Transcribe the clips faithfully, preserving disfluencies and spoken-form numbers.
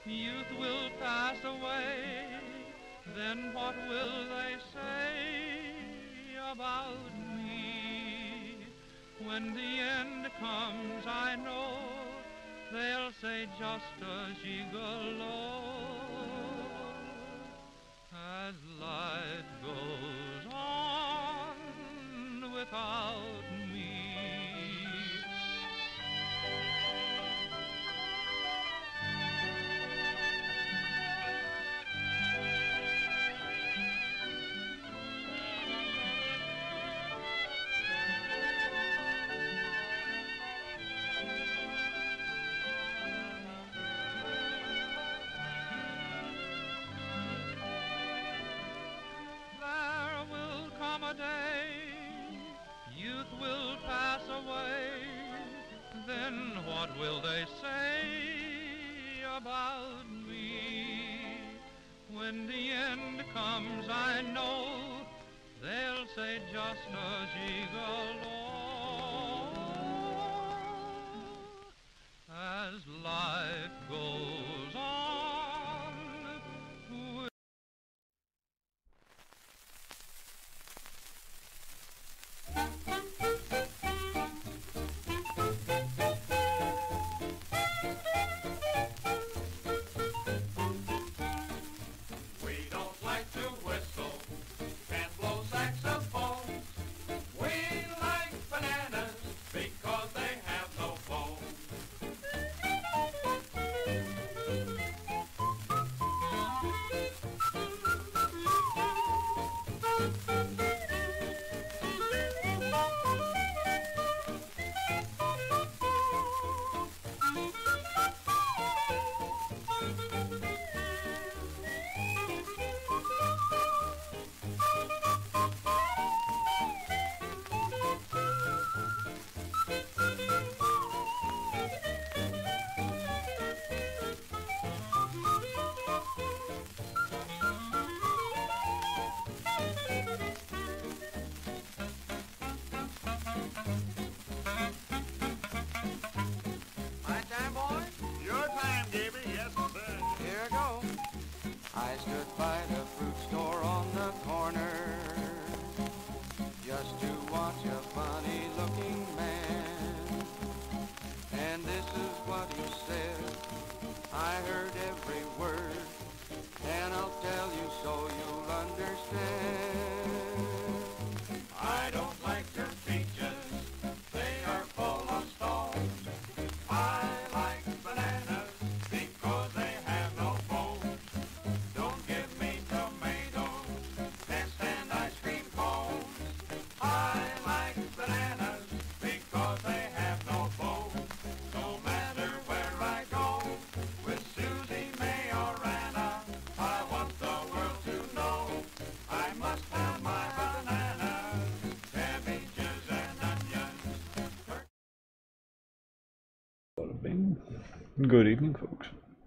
Youth will pass away, then what will they say about me? When the end comes, I know they'll say just a gigolo. As life goes on without me. There will come a day, youth will pass away, then what will they say about me? When the end comes, I know they'll say just a gigolo. As life goes on. We don't like to whistle and blow saxophones. We like bananas because they have no bones. My time, boy? Your time, Davy, yes, sir. Here I go. I stood by the fruit store on the corner just to watch a funny-looking man. And this is what he said. I heard every word, and I'll tell you so you'll understand. I don't like your peaches, they are full of stones. I like bananas because they have no bones. Don't give me tomatoes, can't stand ice cream cones. I like bananas because they have no bones. No matter where I go, with Susie May or Anna, I want the world to know I must have my bananas, cabbages and onions. Bada bing. Good evening, folks.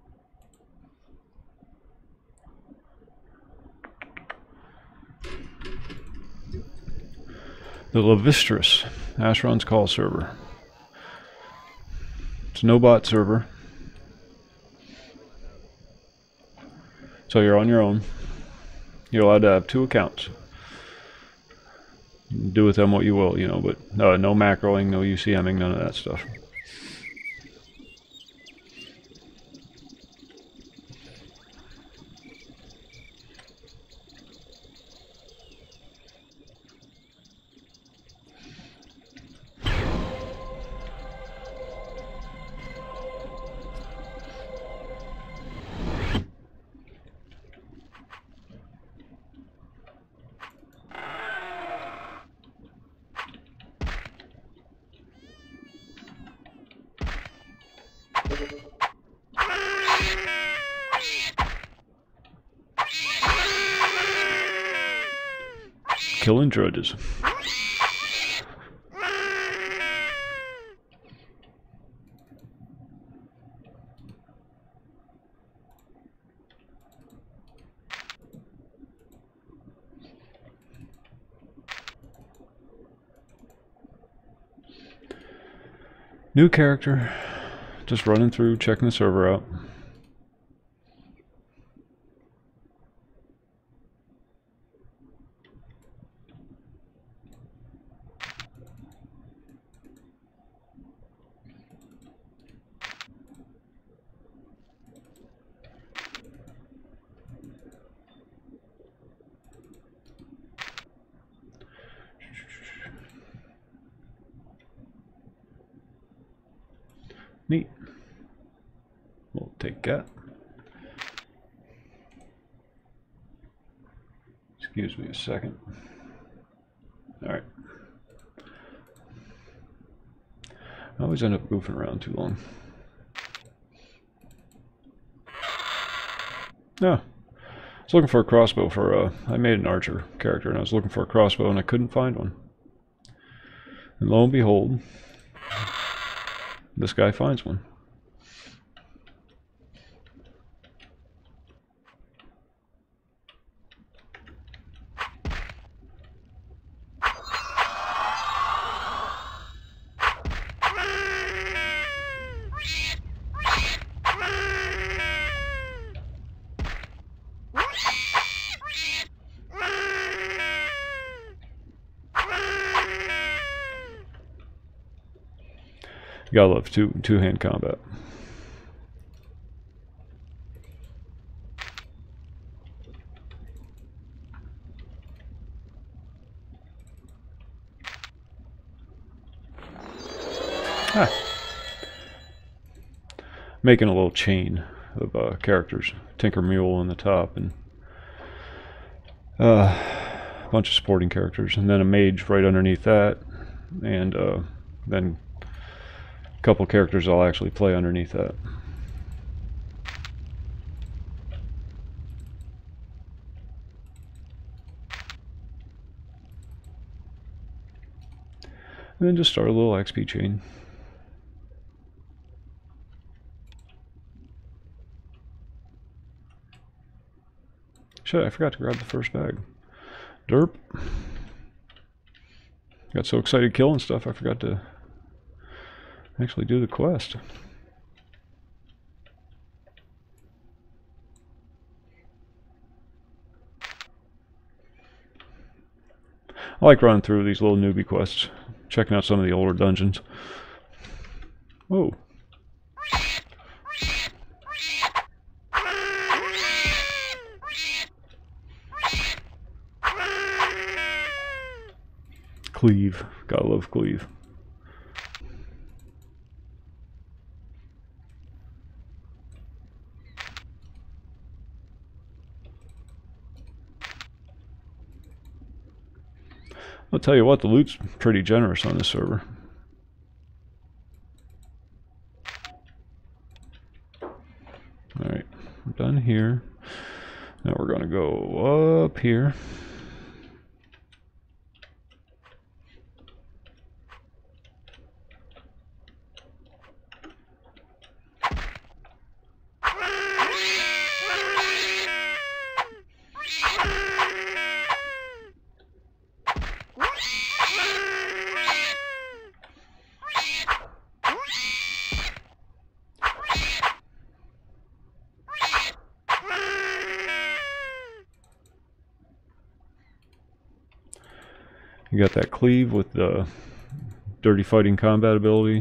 The Levistrous Asheron's Call server. It's a no-bot server. So you're on your own. You're allowed to have two accounts. Do with them what you will, you know, but uh, no macroing, no UCMing, none of that stuff. Killing drudges. New character. Just running through, checking the server out. Neat. We'll take that. Excuse me a second. Alright. I always end up goofing around too long. Yeah. I was looking for a crossbow for, uh, I made an archer character and I was looking for a crossbow and I couldn't find one. And lo and behold, this guy finds one. You gotta love two two hand combat. Ah. Making a little chain of uh, characters. Tinker Mule on the top and uh, a bunch of sporting characters, and then a mage right underneath that, and uh, then a couple characters I'll actually play underneath that. And then just start a little X P chain. Shit, I forgot to grab the first bag. Derp. Got so excited killing stuff, I forgot to actually do the quest. I like running through these little newbie quests, checking out some of the older dungeons. Whoa. Cleave. Gotta love Cleave. I'll tell you what, the loot's pretty generous on this server. Alright, we're done here. Now we're gonna go up here. You got that cleave with the dirty fighting combat ability.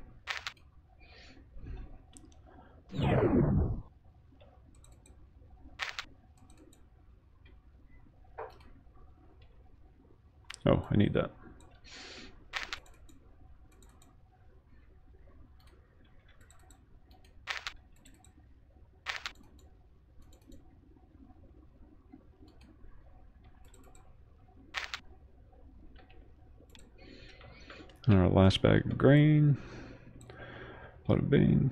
Oh, I need that. And our last bag of grain. Bada bing.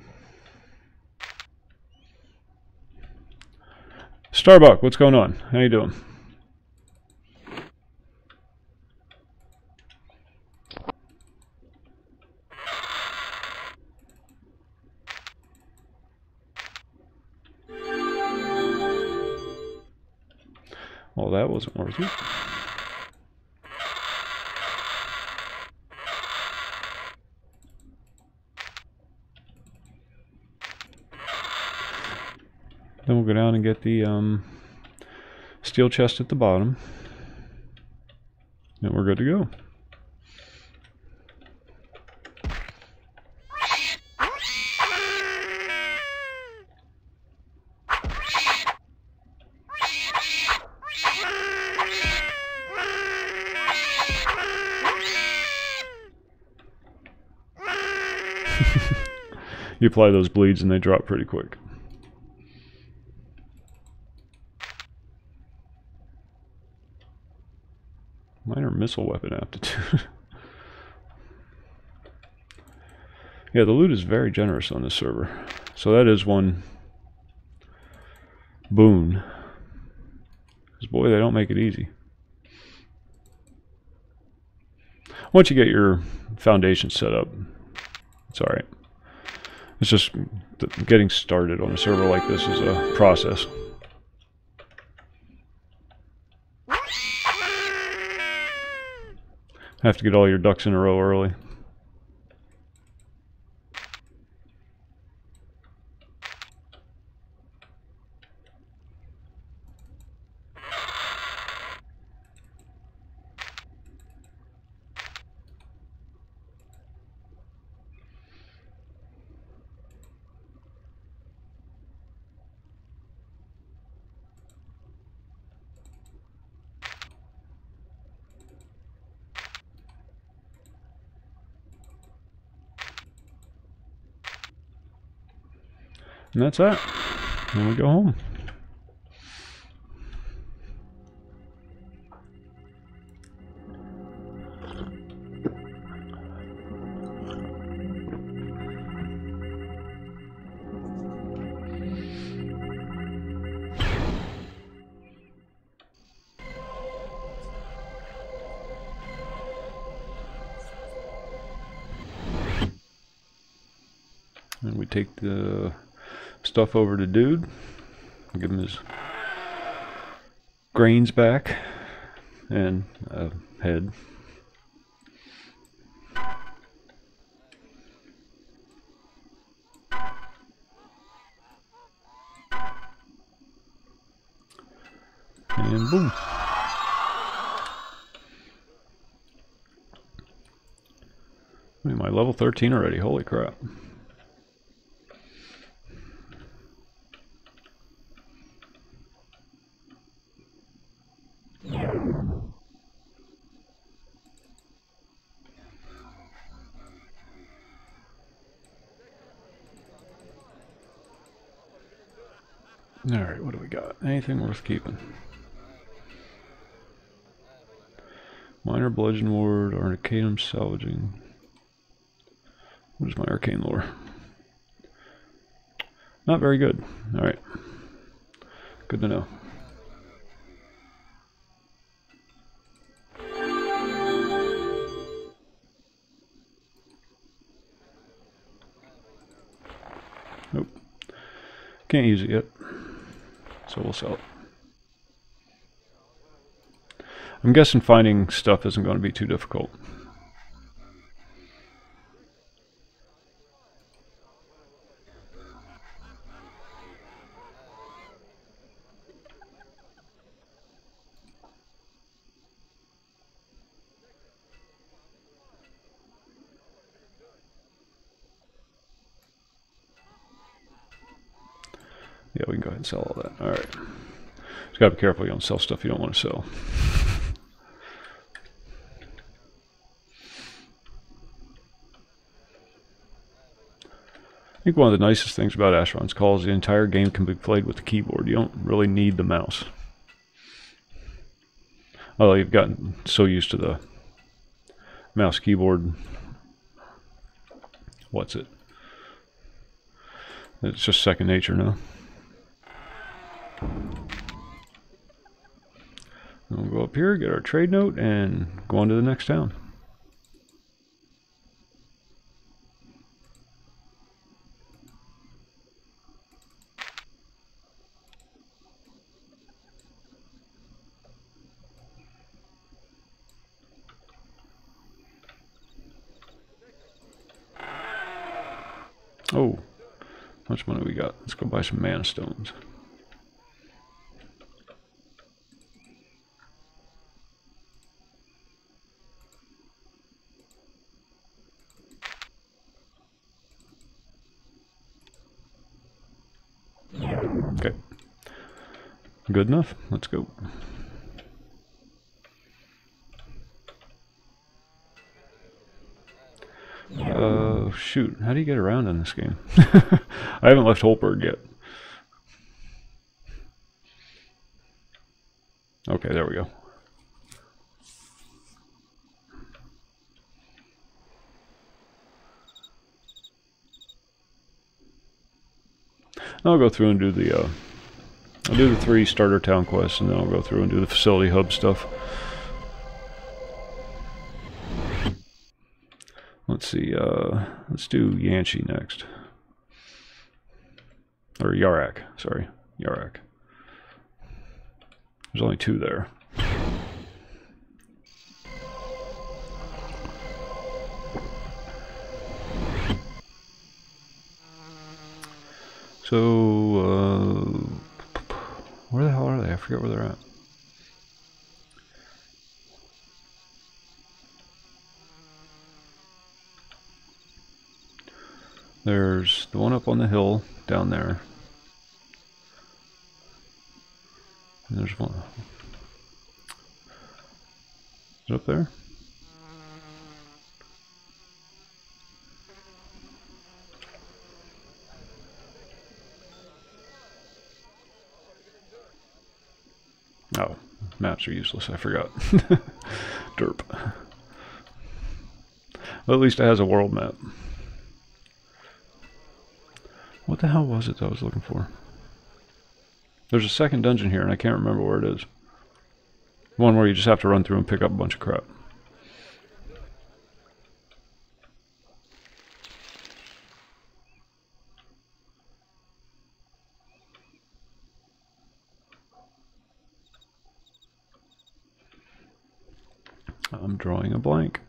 Starbuck, what's going on? How you doing? Well, that wasn't worth it. Then we'll go down and get the um, steel chest at the bottom. And we're good to go. You apply those bleeds and they drop pretty quick. Minor missile weapon aptitude. Yeah, the loot is very generous on this server. So that is one boon. Because boy, they don't make it easy. Once you get your foundation set up, it's alright. It's just getting started on a server like this is a process. Have to get all your ducks in a row early. And that's that. And we go home. And we take the stuff over to Dude, give him his grains back and a head. And boom. Am I level thirteen already? Holy crap. Alright, what do we got? Anything worth keeping? Minor bludgeon ward, arcanum salvaging. What is my arcane lore? Not very good. Alright. Good to know. Nope. Can't use it yet. So we'll sell it. I'm guessing finding stuff isn't going to be too difficult. Yeah, we can go ahead and sell all that. Alright. Just gotta be careful you don't sell stuff you don't want to sell. I think one of the nicest things about Asheron's Call is the entire game can be played with the keyboard. You don't really need the mouse. Although you've gotten so used to the mouse keyboard. What's it? It's just second nature now. We'll go up here, get our trade note, and go on to the next town. Oh, how much money we got? Let's go buy some mana stones. Okay. Good enough. Let's go. Uh, Oh shoot, how do you get around in this game? I haven't left Holtberg yet. Okay, there we go. I'll go through and do the uh, I'll do the three starter town quests, and then I'll go through and do the facility hub stuff. Let's see, uh, let's do Yanshi next. Or Yarak, sorry, Yarak. There's only two there. So, uh, where the hell are they? I forget where they're at. There's the one up on the hill down there. And there's one. Is it up there? Oh, maps are useless. I forgot. Derp. Well, at least it has a world map. What the hell was it that I was looking for? There's a second dungeon here, and I can't remember where it is. One where you just have to run through and pick up a bunch of crap. I'm drawing a blank.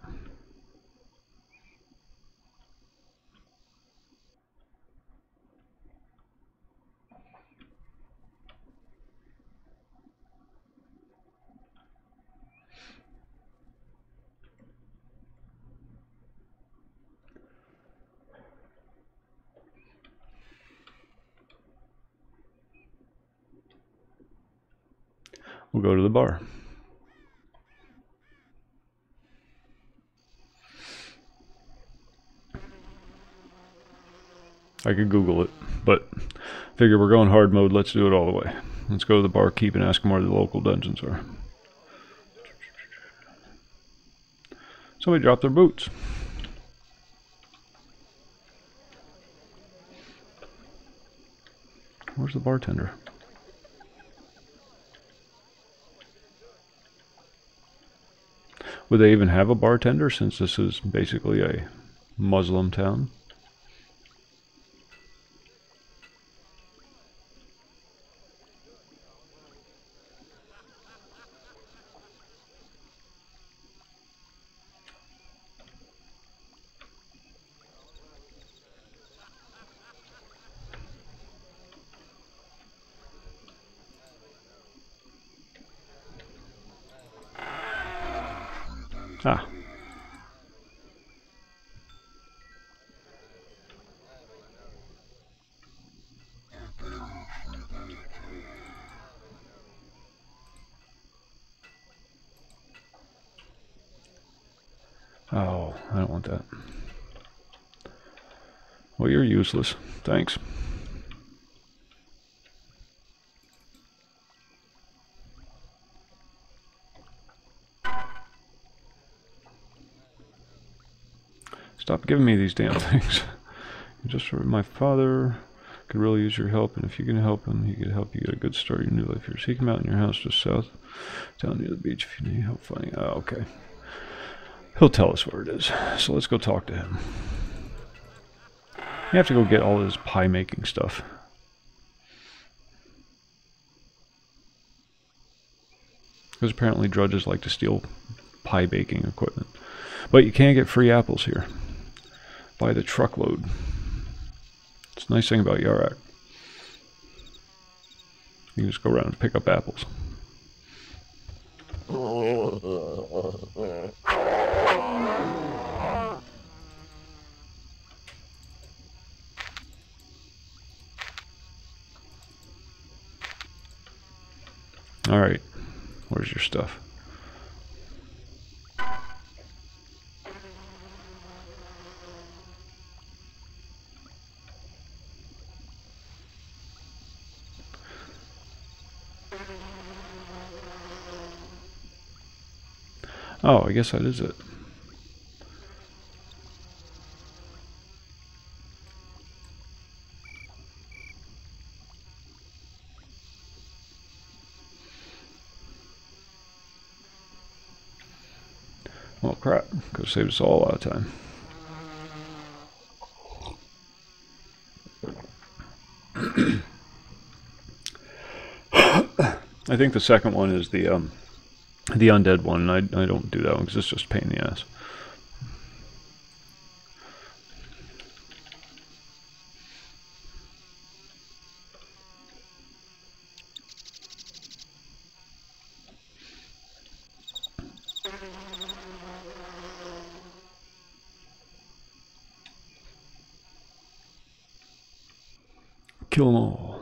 We'll go to the bar. I could Google it, but figure we're going hard mode, let's do it all the way. Let's go to the barkeep and ask him where the local dungeons are. Somebody dropped their boots. Where's the bartender? Would they even have a bartender since this is basically a Muslim town? Ah. Oh, I don't want that. Well, you're useless. Thanks. Stop giving me these damn things. Just for my father could really use your help, and if you can help him, he could help you get a good start in your new life. You're seeking him out in your house just south, down near the beach. If you need help finding, oh, okay. He'll tell us where it is. So let's go talk to him. You have to go get all his pie making stuff. Because apparently drudges like to steal pie baking equipment. But you can get free apples here. By the truckload. It's a nice thing about Yarak. You can just go around and pick up apples. Alright. Where's your stuff? Oh, I guess that is it. Well, crap. Could have saved us all a lot of time. I think the second one is the um, the undead one. I, I don't do that one because it's just a pain in the ass. Kill them all.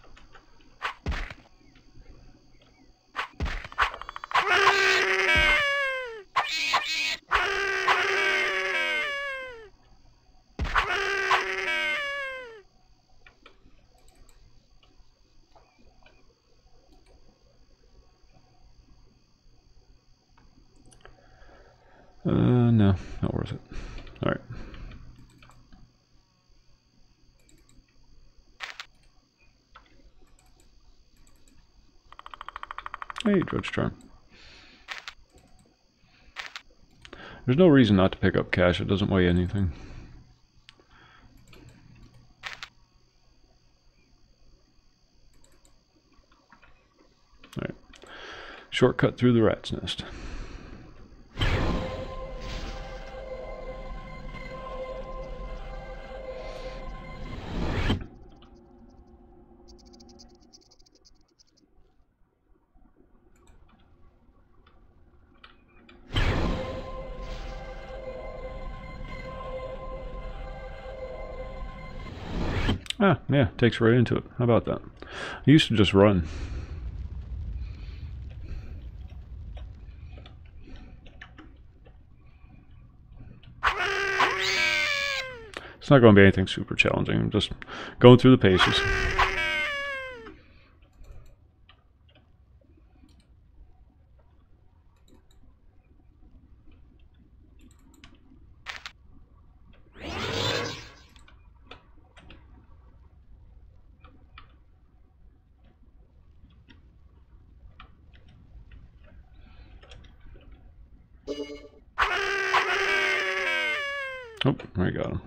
Uh, no, not worth it. All right. Hey, Drudge Charm. There's no reason not to pick up cash. It doesn't weigh anything. All right. Shortcut through the rat's nest. Ah, yeah, takes right into it. How about that? I used to just run. It's not going to be anything super challenging. I'm just going through the paces. Oh, I got him.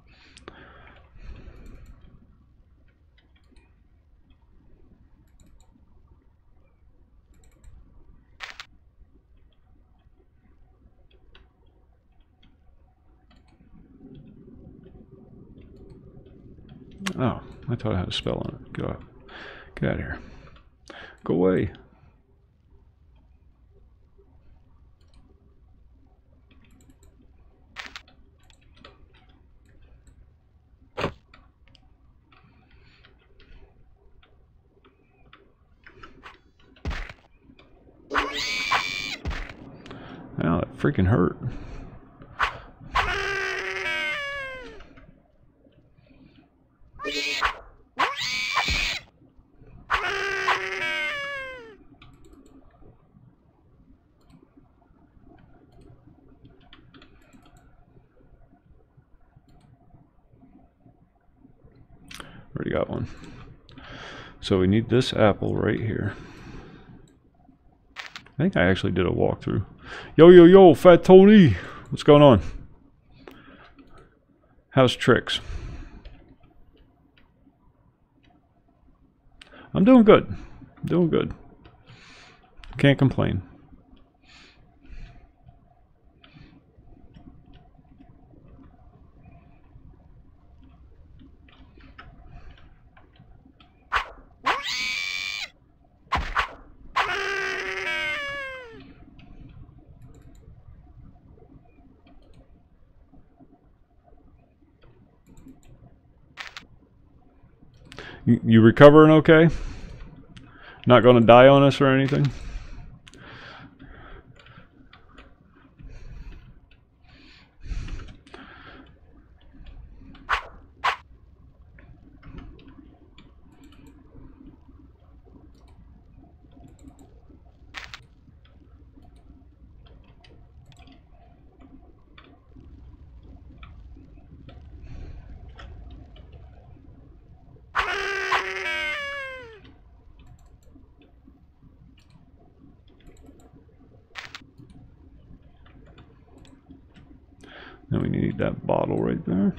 Oh, I thought I had a spell on it. Get out. Get out of here. Go away. Ow, that freaking hurt. Already got one. So we need this apple right here. I think I actually did a walkthrough. Yo, yo, yo, Fat Tony! What's going on? How's tricks? I'm doing good. I'm doing good. Can't complain. You, you recovering okay? Not going to die on us or anything? And we need that bottle right there.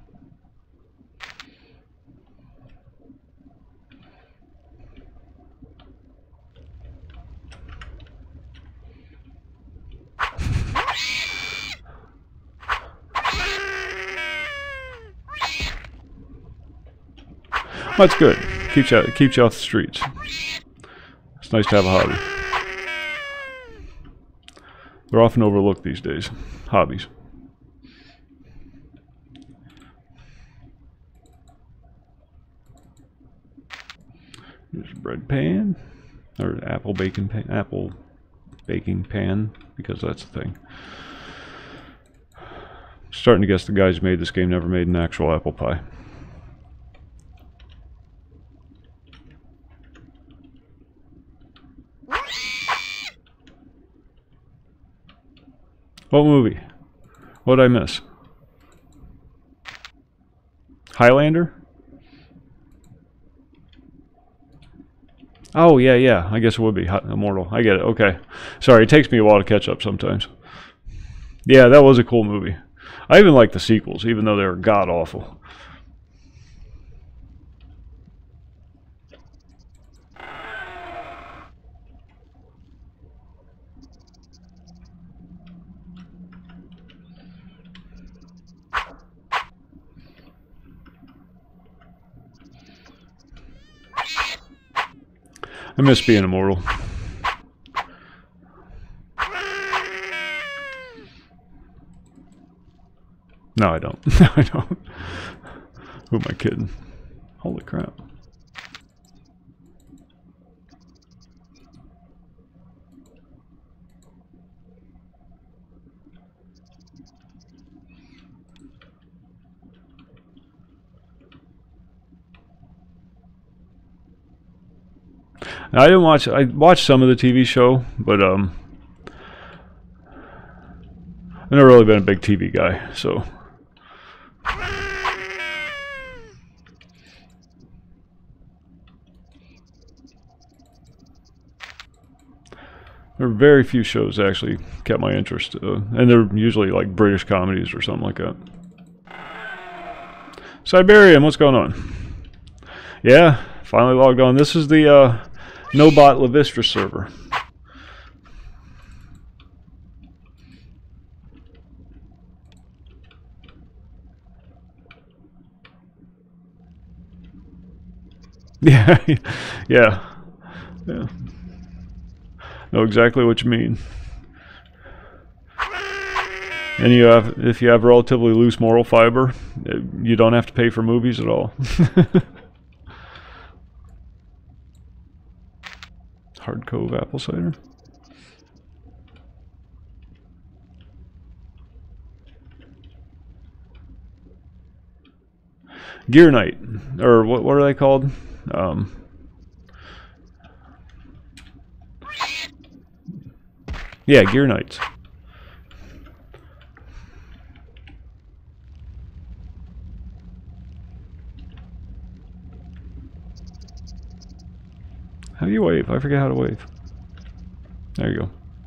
That's good. Keeps you, keeps you off the streets. It's nice to have a hobby. They're often overlooked these days. Hobbies. Here's a bread pan. Or apple bacon pan. Apple baking pan. Because that's the thing. Starting to guess the guys who made this game never made an actual apple pie. What movie? What did I miss? Highlander? Oh, yeah, yeah. I guess it would be Immortal. I get it. Okay. Sorry, it takes me a while to catch up sometimes. Yeah, that was a cool movie. I even like the sequels, even though they were god-awful. I miss being immortal. No, I don't. No, I don't. Who am I kidding? Holy crap. I didn't watch. I watched some of the T V show, but um, I've never really been a big T V guy. So there are very few shows that actually kept my interest, uh, and they're usually like British comedies or something like that. Siberian, what's going on? Yeah, finally logged on. This is the uh, Nobot Levistra server. Yeah, yeah, yeah. Know exactly what you mean. And you have, if you have relatively loose moral fiber, you don't have to pay for movies at all. Hard Cove apple cider. Gear Night, or what? What are they called? Um, yeah, Gear Nights. How do you wave? I forget how to wave. There you go.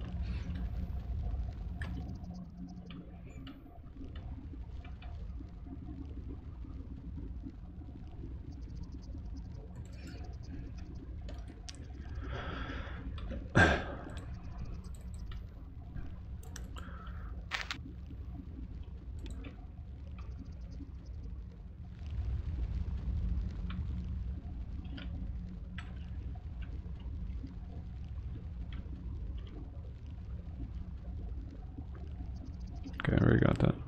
Okay, I already got that.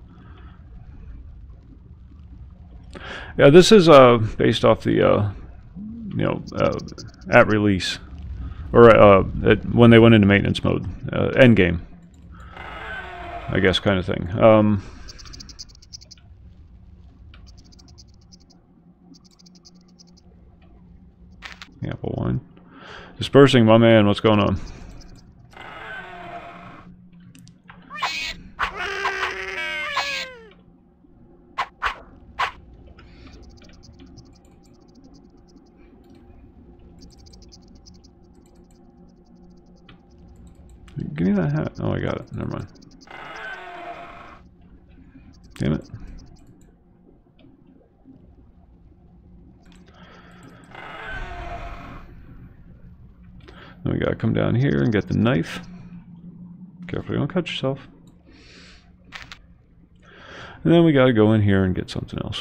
Yeah, this is uh, based off the, uh, you know, uh, at release, or uh, at, when they went into maintenance mode, uh, end game, I guess, kind of thing. Um, apple wine. Dispersing, my man, what's going on? Give me that hat. Oh, I got it. Never mind. Damn it. Then we gotta come down here and get the knife. Carefully, don't cut yourself. And then we gotta go in here and get something else.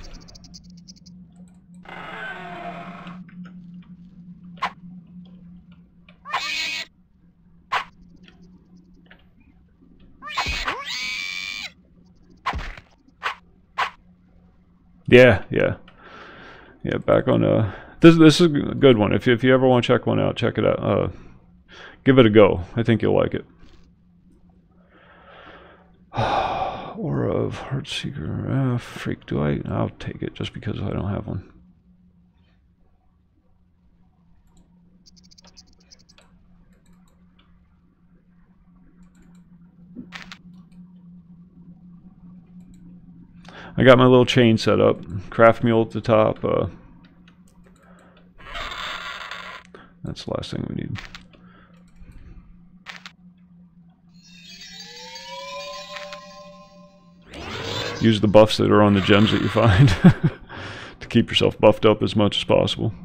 Yeah, yeah. Yeah, back on uh this this is a good one. If you, if you ever want to check one out, check it out. Uh give it a go. I think you'll like it. Aura of Heartseeker. Uh, freak, do I? I'll take it just because I don't have one. I got my little chain set up. Craft mule at the top. Uh, that's the last thing we need. Use the buffs that are on the gems that you find to keep yourself buffed up as much as possible.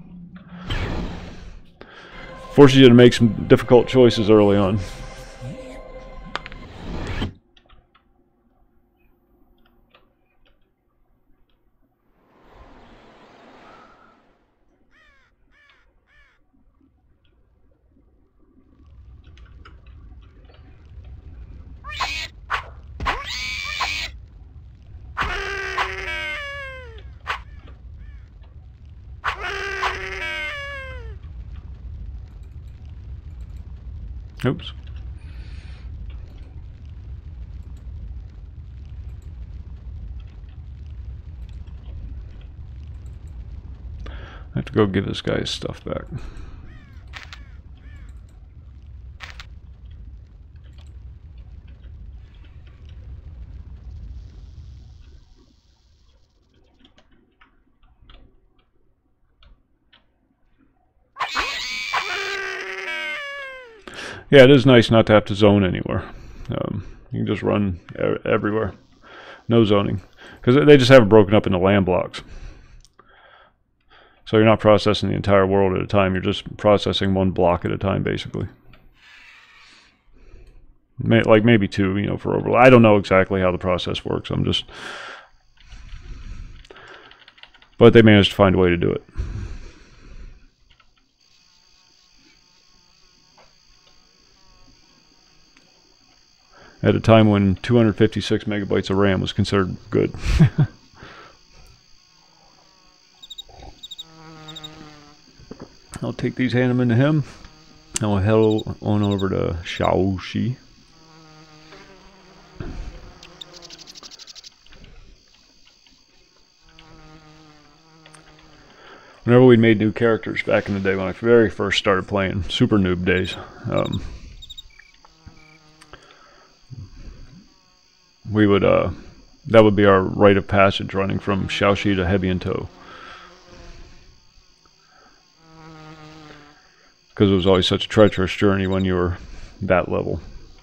Forces you to make some difficult choices early on. Oops. I have to go give this guy his stuff back. Yeah, it is nice not to have to zone anywhere. Um, you can just run e everywhere. No zoning. Because they just have it broken up into land blocks. So you're not processing the entire world at a time. You're just processing one block at a time, basically. May, like maybe two, you know, for overlay. I don't know exactly how the process works. I'm just... But they managed to find a way to do it. At a time when two hundred fifty-six megabytes of RAM was considered good. I'll take these, hand them into him, and we'll head on over to Shaoxi. Whenever we made new characters back in the day when I very first started playing, super noob days, um, we would, uh, that would be our rite of passage, running from Shaoxi to Hebiantou. Because it was always such a treacherous journey when you were that level.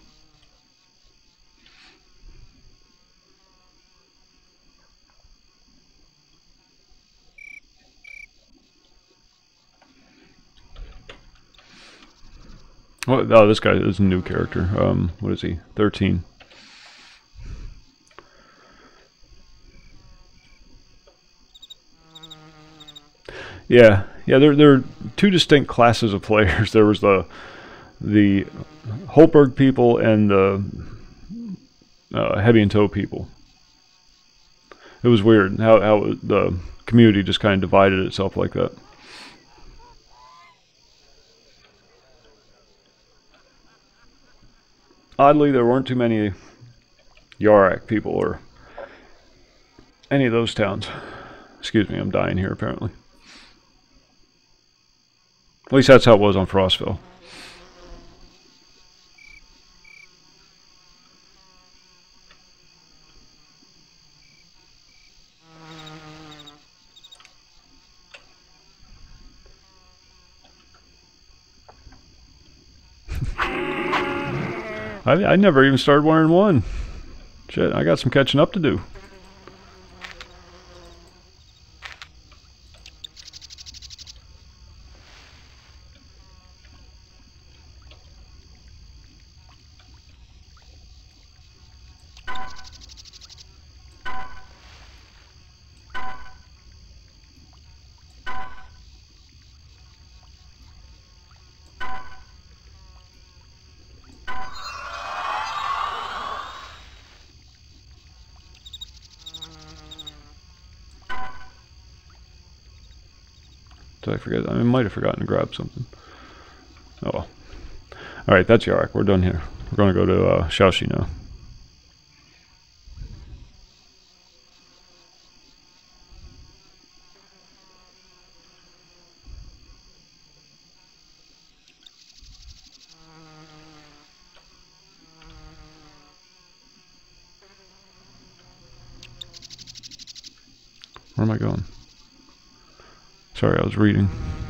Oh, oh, this guy is a new character. Um, what is he? thirteen. Yeah, yeah. There, there are two distinct classes of players. There was the the Hultberg people and the uh, Hebiantou people. It was weird how how the community just kind of divided itself like that. Oddly, there weren't too many Yarak people or any of those towns. Excuse me, I'm dying here apparently. At least that's how it was on Frostville. I, I never even started one and one. Shit, I got some catching up to do. Did I forget? I might have forgotten to grab something. Oh well. Alright, that's Yarak. We're done here. We're going to go to uh, Shaoxi now. Where am I going? Sorry, I was reading.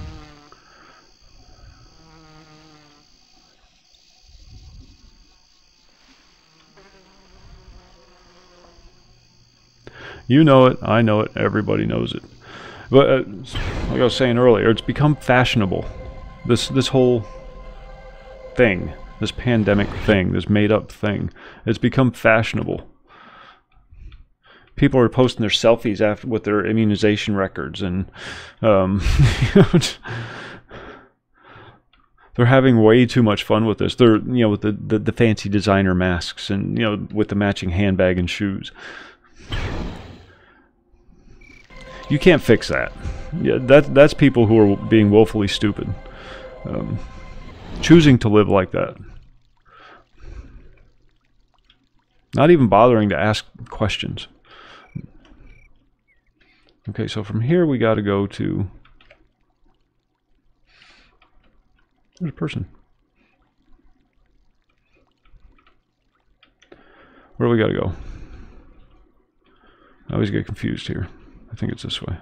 You know it, I know it, everybody knows it. But uh, like I was saying earlier, it's become fashionable. This this whole thing, this pandemic thing, this made-up thing, it's become fashionable. People are posting their selfies after with their immunization records, and um, you know, they're having way too much fun with this. They're, you know, with the, the the fancy designer masks, and, you know, with the matching handbag and shoes. You can't fix that. Yeah, that that's people who are being woefully stupid, um, choosing to live like that, not even bothering to ask questions. Okay, so from here we got to go to... There's a person. Where do we got to go? I always get confused here. I think it's this way.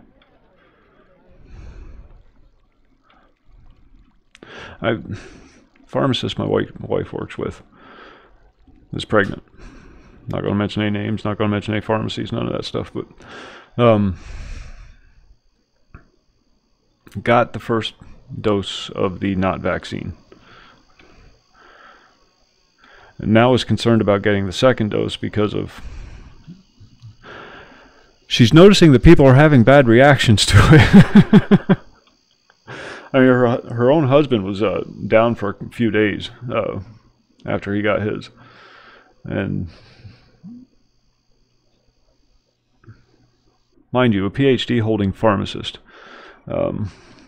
I, pharmacist my wife, my wife works with is pregnant. Not going to mention any names, not going to mention any pharmacies, none of that stuff, but... Um, got the first dose of the not vaccine. And now is concerned about getting the second dose because of... She's noticing that people are having bad reactions to it. I mean, her, her own husband was uh, down for a few days uh, after he got his. And... mind you, a PhD holding pharmacist. Um,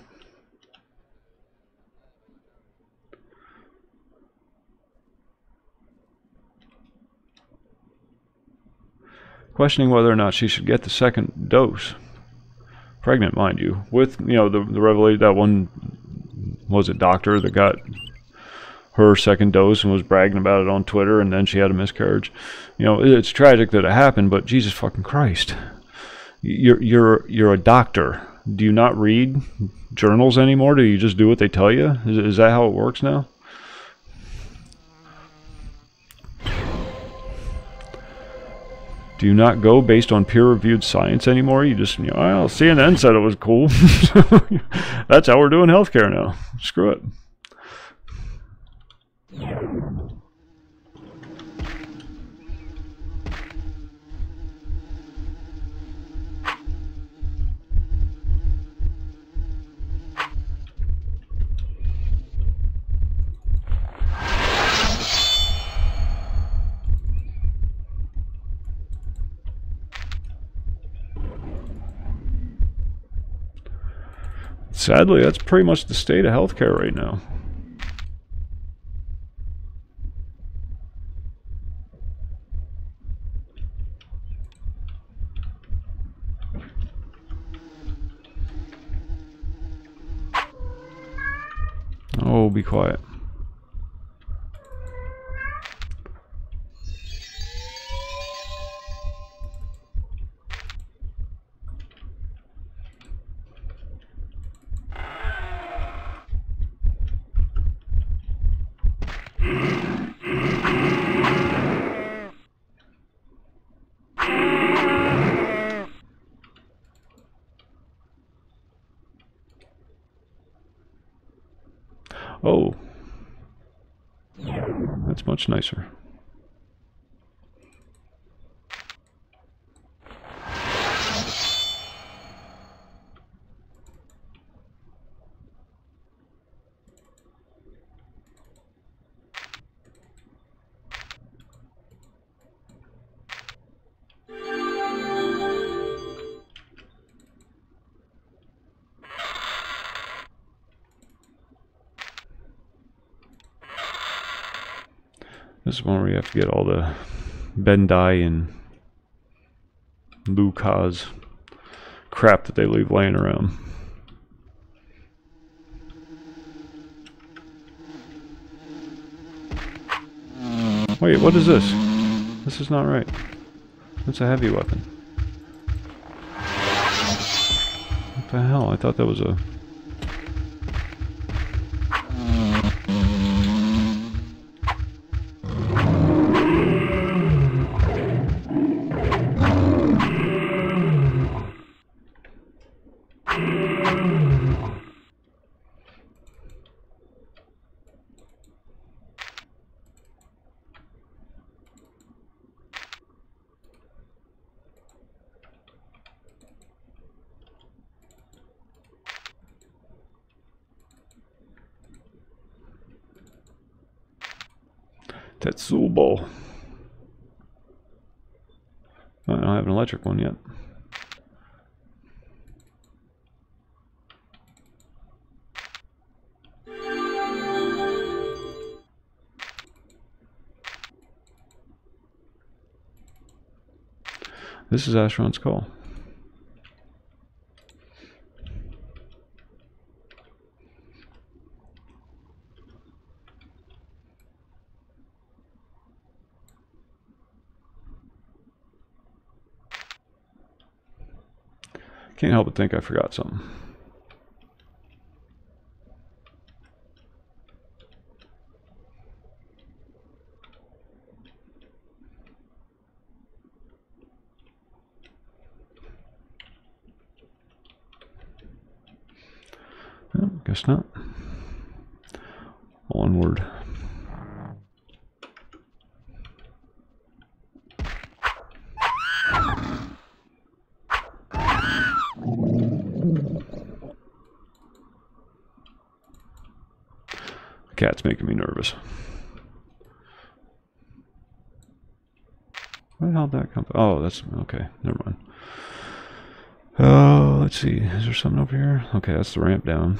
questioning whether or not she should get the second dose. Pregnant, mind you, with, you know, the the revelation that one, was it doctor that got her second dose and was bragging about it on Twitter, and then she had a miscarriage. You know, it's tragic that it happened, but Jesus fucking Christ. You're you're you're a doctor. Do you not read journals anymore? Do you just do what they tell you? Is, is that how it works now? Do you not go based on peer-reviewed science anymore? You just, you know, well, C N N said it was cool. That's how we're doing healthcare now. Screw it. Sadly, that's pretty much the state of healthcare right now. Oh, be quiet. Oh, that's much nicer. This is one where you have to get all the Bendai and Lucas crap that they leave laying around. Wait, what is this? This is not right. It's a heavy weapon. What the hell? I thought that was a... Tetsubo. I don't have an electric one yet. This is Asheron's Call. Can't help but think I forgot something. Oh, guess not. Onward. Cat's making me nervous. Where the hell did that come from? Oh, that's okay. Never mind. Oh, let's see. Is there something over here? Okay, that's the ramp down.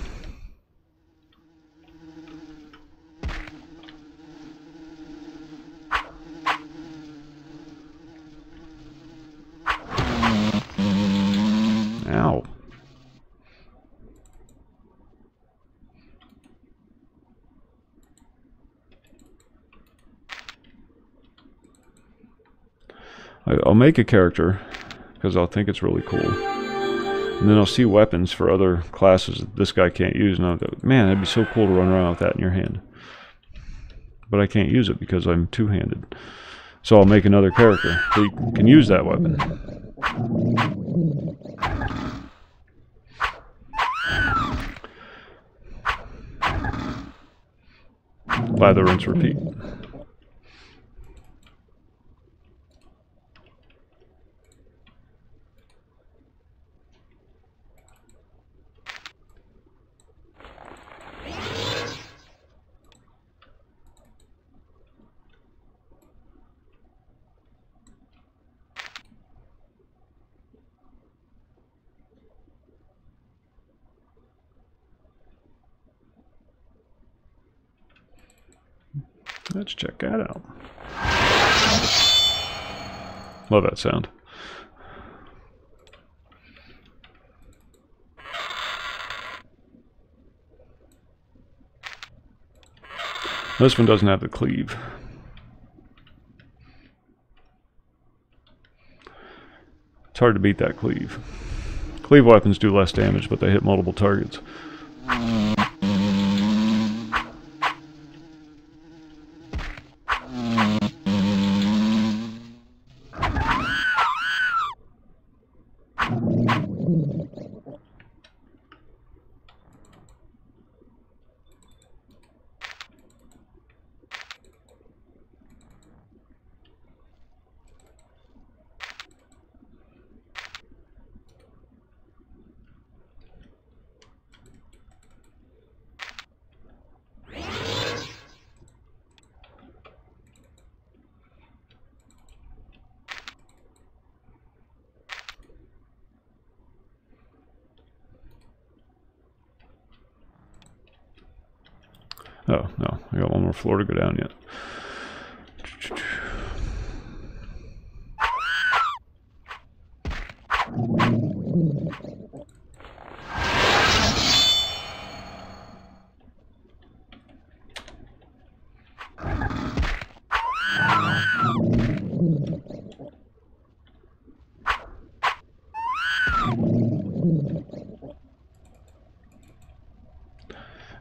Ow. I'll make a character because I'll think it's really cool, and then I'll see weapons for other classes that this guy can't use, and I'll go, man, that'd be so cool to run around with that in your hand. But I can't use it because I'm two-handed. So I'll make another character so you can use that weapon. Lather, rinse, repeat. Let's check that out. Love that sound. This one doesn't have the cleave. It's hard to beat that cleave. Cleave weapons do less damage, but they hit multiple targets. Oh, no. I got one more floor to go down yet.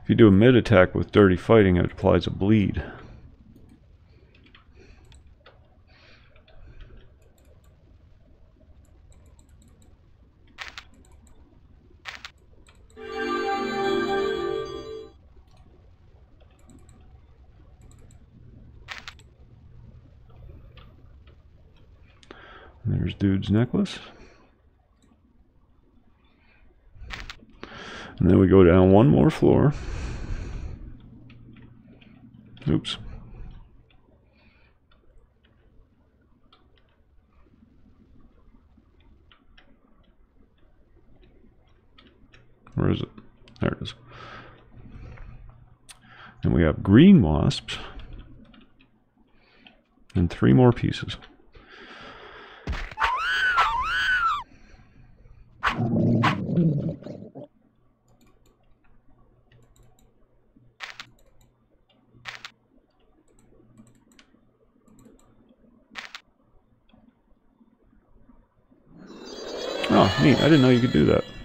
If you do a mid attack with dirty fighting, it applies a bleed. There's dude's necklace. And then we go down one more floor. Oops. Where is it? There it is. And we have green wasps. And three more pieces. Oh, neat. I didn't know you could do that.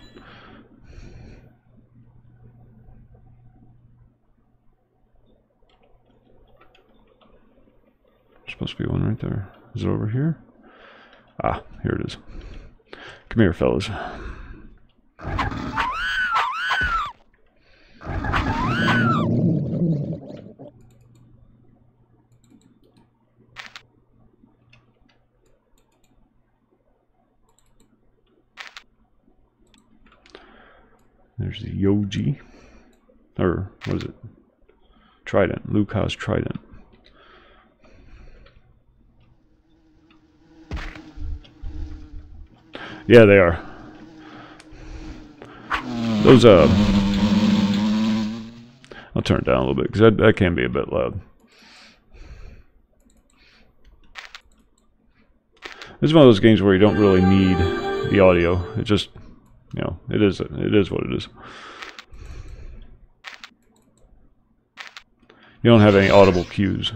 There's supposed to be one right there. Is it over here? Ah, here it is. Come here, fellas. There's the Yoji, or what is it? Trident, Lucas Trident. Yeah, they are. Those, uh, I'll turn it down a little bit because that, that can be a bit loud. This is one of those games where you don't really need the audio. It just, you know, it is it is what it is. You don't have any audible cues.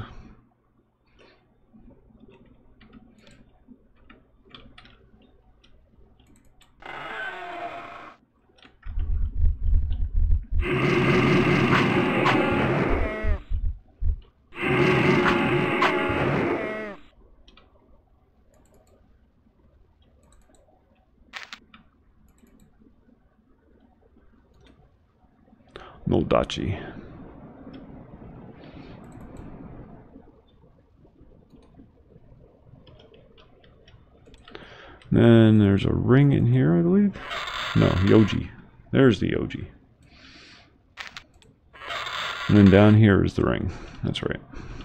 Moldachi. Then there's a ring in here, I believe. No, Yoji. There's the Yoji. And then down here is the ring. That's right.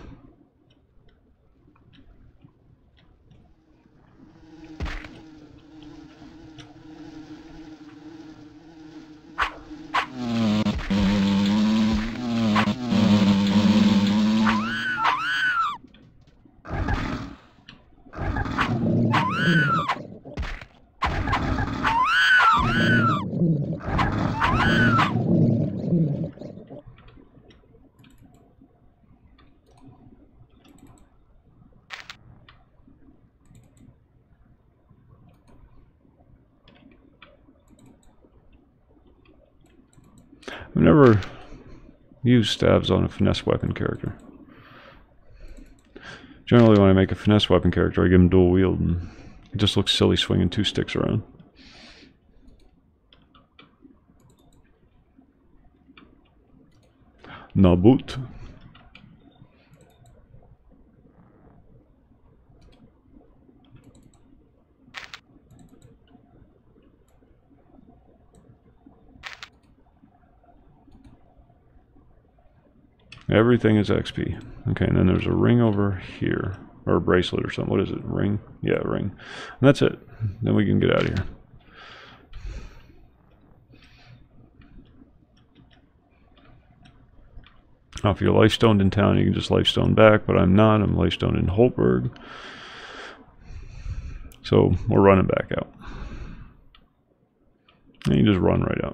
I've never used stabs on a finesse weapon character. Generally, when I make a finesse weapon character, I give him dual wield, and it just looks silly swinging two sticks around. Nabut. Everything is X P. Okay, and then there's a ring over here. Or a bracelet or something. What is it? Ring? Yeah, ring. And that's it. Then we can get out of here. Now, if you're lifestoned in town, you can just lifestone back, but I'm not. I'm lifestoned in Holtberg. So, we're running back out. And you just run right out.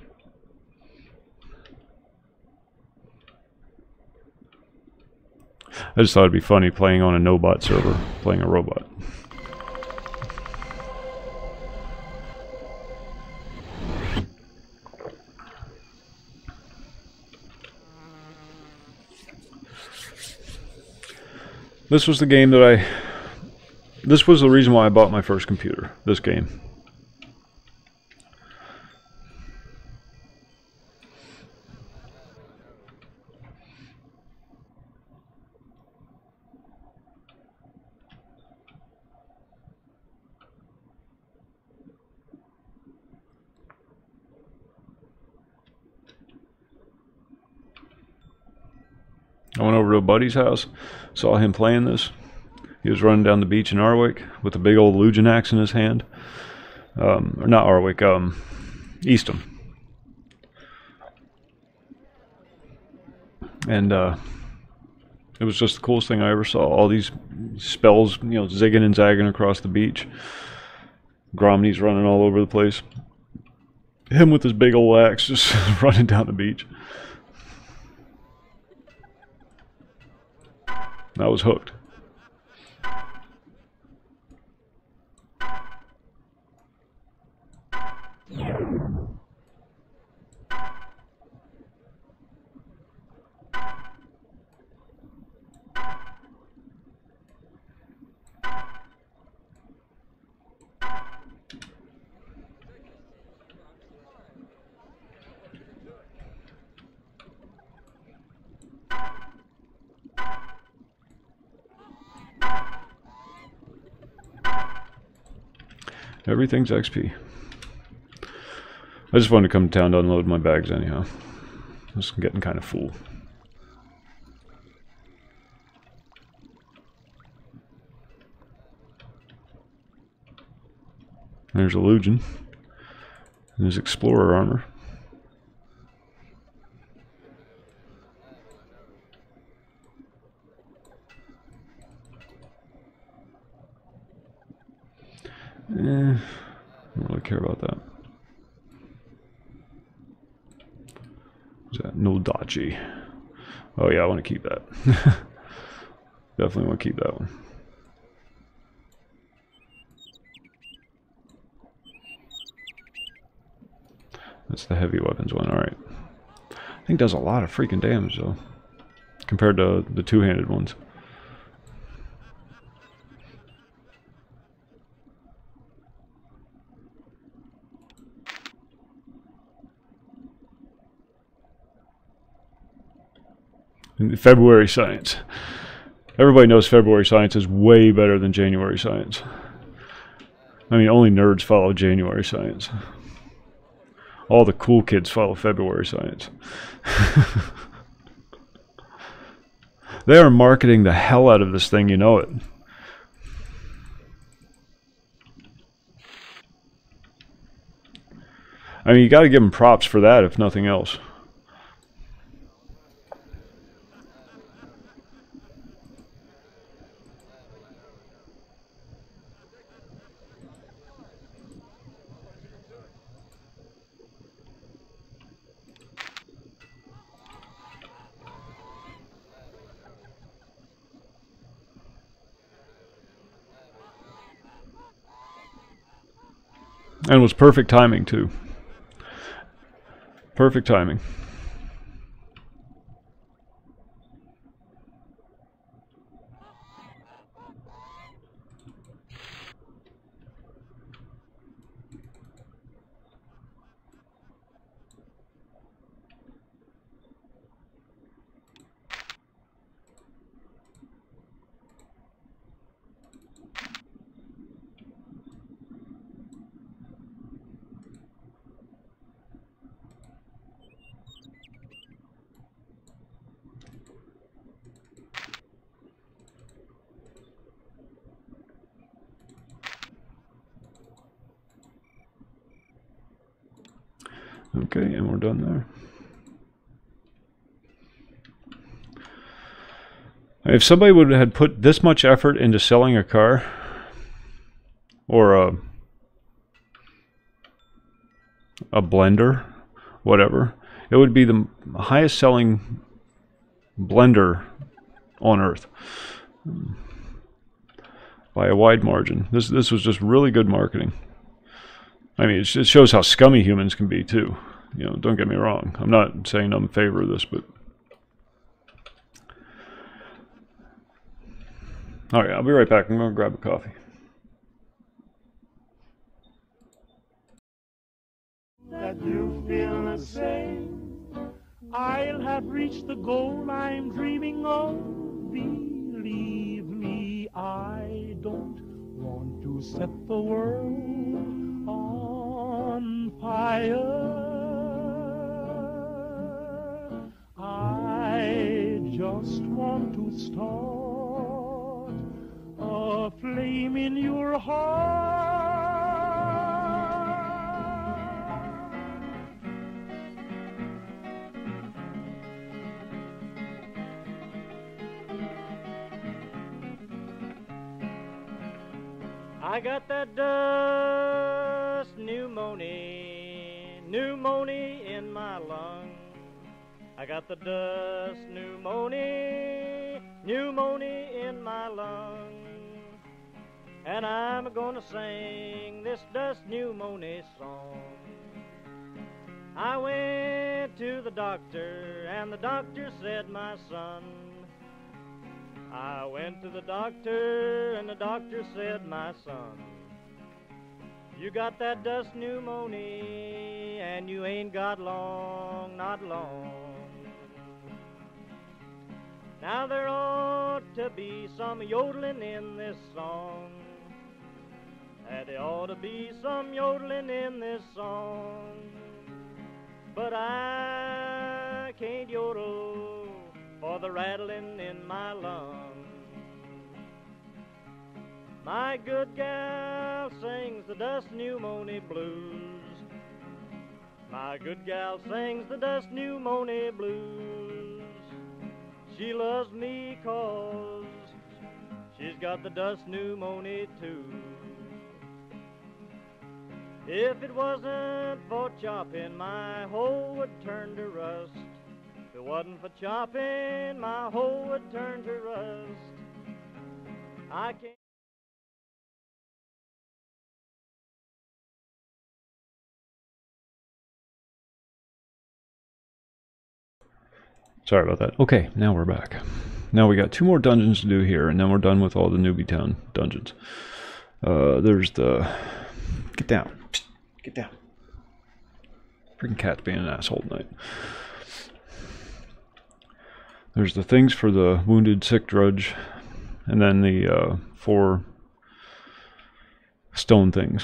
I just thought it'd be funny playing on a no-bot server, playing a robot. This was the game that I... This was the reason why I bought my first computer, this game. I went over to a buddy's house, saw him playing this. He was running down the beach in Arwick with a big old Lugen axe in his hand. Um, or not Arwick, um, Eastham. And uh, it was just the coolest thing I ever saw. All these spells, you know, zigging and zagging across the beach. Gromny's running all over the place. Him with his big old axe just running down the beach. I was hooked. Everything's X P. I just wanted to come to town to unload my bags anyhow. I was getting kind of full. There's a Lugen. And his Explorer armor. Eh, I don't really care about that. What's that? No Dachi. Oh yeah, I want to keep that. Definitely want to keep that one. That's the heavy weapons one, alright. I think does a lot of freaking damage though, compared to the two-handed ones. February science. Everybody knows February science is way better than January science. I mean, only nerds follow January science. All the cool kids follow February science. They are marketing the hell out of this thing, you know it. I mean, you got to give them props for that, if nothing else. And it was perfect timing, too. Perfect timing. Okay, and we're done there. If somebody would have put this much effort into selling a car, or a, a blender, whatever, it would be the highest selling blender on earth by a wide margin. This this was just really good marketing. I mean, it shows how scummy humans can be too. You know, don't get me wrong. I'm not saying I'm in favor of this, but Alright, I'll be right back. I'm going to grab a coffee. That you feel the same. I'll have reached the goal I'm dreaming of. Believe me, I don't want to set the world on fire. I just want to start a flame in your heart. I got that dust pneumonia, pneumonia in my lung. I got the dust pneumonia, pneumonia in my lung. And I'm gonna sing this dust pneumonia song. I went to the doctor and the doctor said, my son. I went to the doctor and the doctor said, my son, you got that dust pneumonia and you ain't got long, not long. Now there ought to be some yodeling in this song. And there ought to be some yodeling in this song. But I can't yodel for the rattling in my lungs. My good gal sings the dust pneumonia blues. My good gal sings the dust pneumonia blues. She loves me 'cause she's got the dust pneumonia too. If it wasn't for chopping, my hoe would turn to rust. If it wasn't for chopping, my hoe would turn to rust. I can't. Sorry about that. Okay, now we're back. Now we got two more dungeons to do here, and then we're done with all the Newbie Town dungeons. Uh, there's the... Get down. Get down. Freaking cat's being an asshole tonight. There's the things for the wounded sick drudge, and then the uh, four stone things.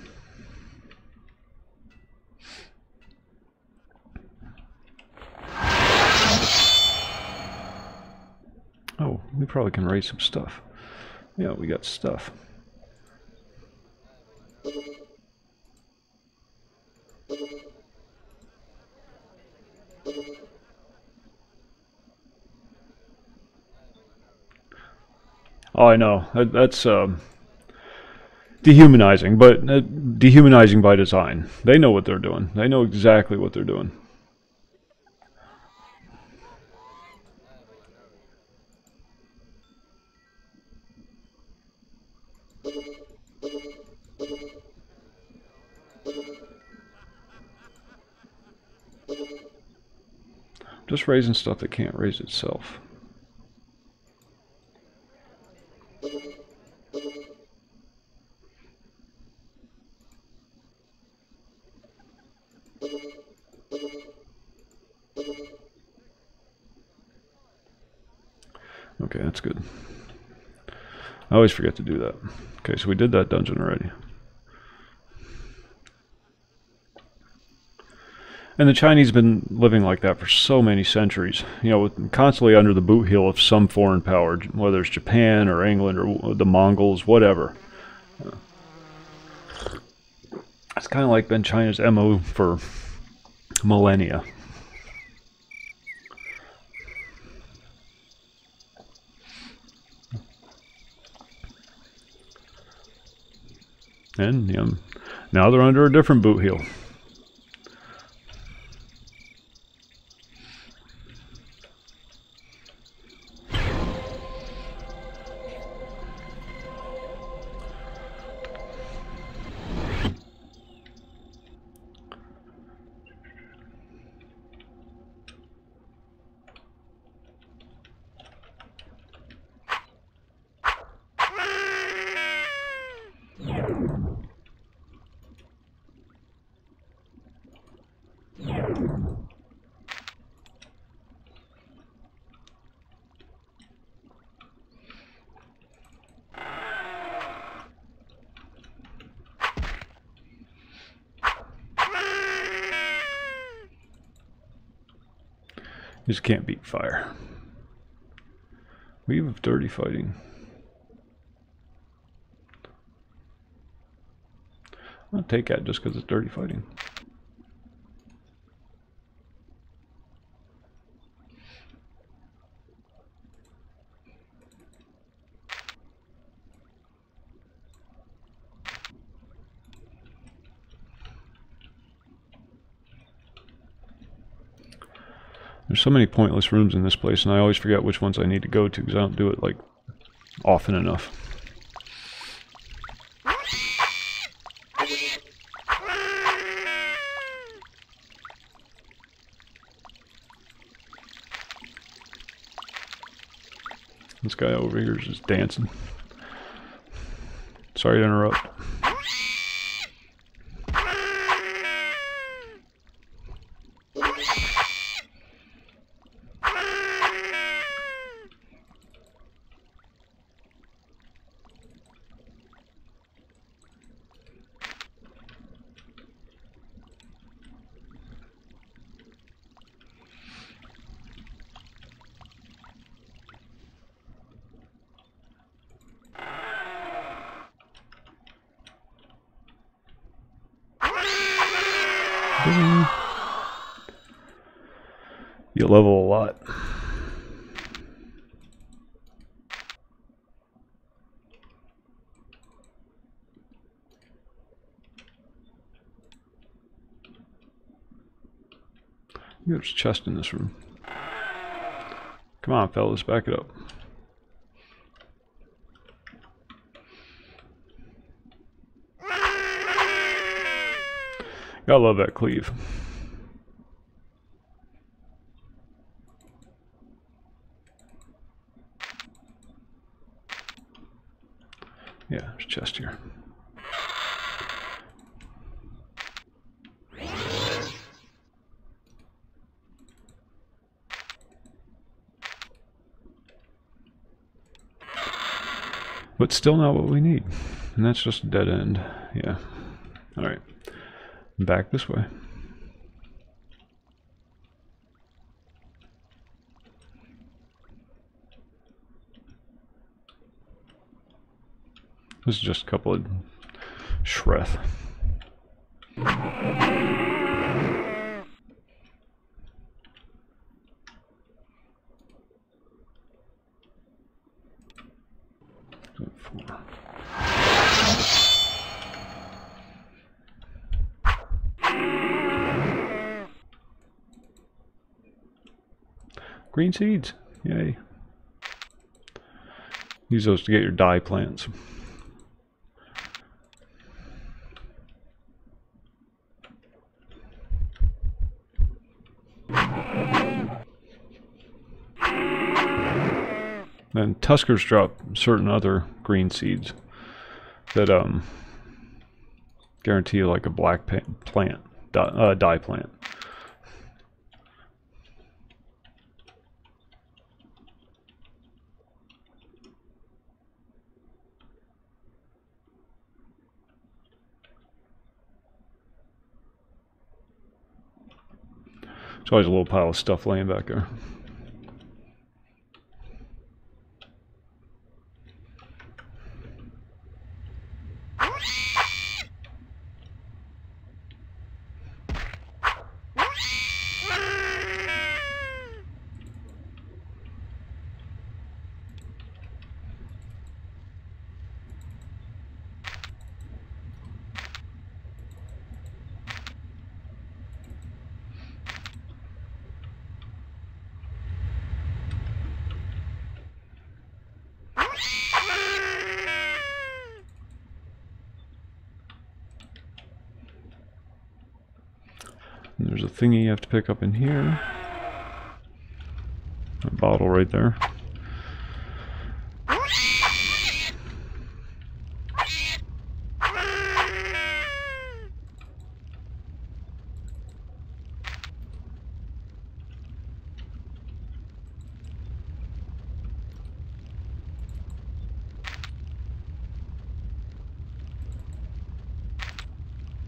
Oh, we probably can raise some stuff. Yeah, we got stuff. Oh, I know. That, that's um, dehumanizing, but uh, dehumanizing by design. They know what they're doing. They know exactly what they're doing. Just raising stuff that can't raise itself. Okay, that's good. I always forget to do that. Okay, so we did that dungeon already. And the Chinese have been living like that for so many centuries. You know, constantly under the boot heel of some foreign power, whether it's Japan or England or the Mongols, whatever. It's kind of like been China's M O for millennia. And you know, now they're under a different boot heel. You just can't beat fire. Weave of dirty fighting. I'll take that just because it's dirty fighting. There's so many pointless rooms in this place, and I always forget which ones I need to go to because I don't do it like often enough. This guy over here is just dancing. Sorry to interrupt. You level a lot. There's a chest in this room. Come on, fellas, back it up. Gotta love that cleave. Yeah, there's a chest here. But still not what we need. And that's just a dead end. Yeah. Alright. Back this way. This is just a couple of shreth. Four. Green seeds, yay. Use those to get your dye plants. And Tuskers drop certain other green seeds that um, guarantee you like a black plant, dye, uh, dye plant. There's always a little pile of stuff laying back there. And there's a thingy you have to pick up in here. A bottle right there.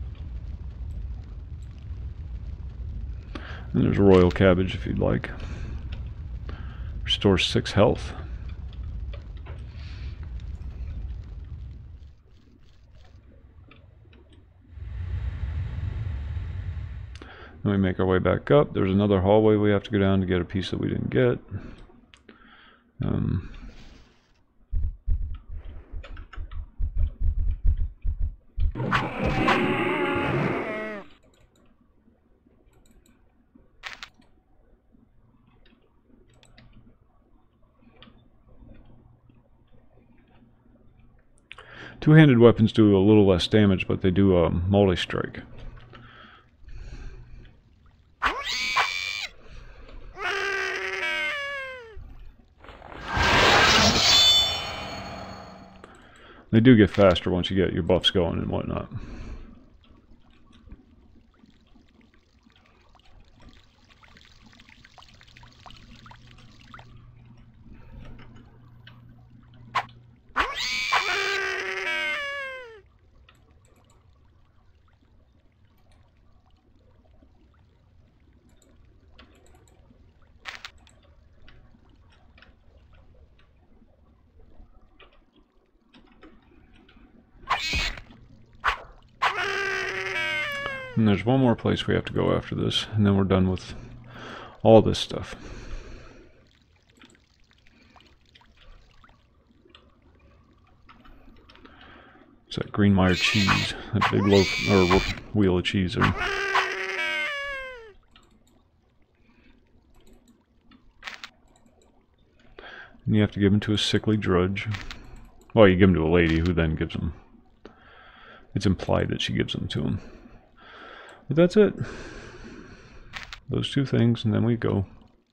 And there's royal cabbage if you'd like. Restores six health. Then we make our way back up. There's another hallway we have to go down to get a piece that we didn't get. Um, Two-handed weapons do a little less damage, but they do a multi-strike. They do get faster once you get your buffs going and whatnot. And there's one more place we have to go after this, and then we're done with all this stuff. It's that Greenmeyer cheese, that big loaf or wheel of cheese there. And you have to give them to a sickly drudge. Well, you give them to a lady who then gives them. It's implied that she gives them to him. But that's it. Those two things, and then we go.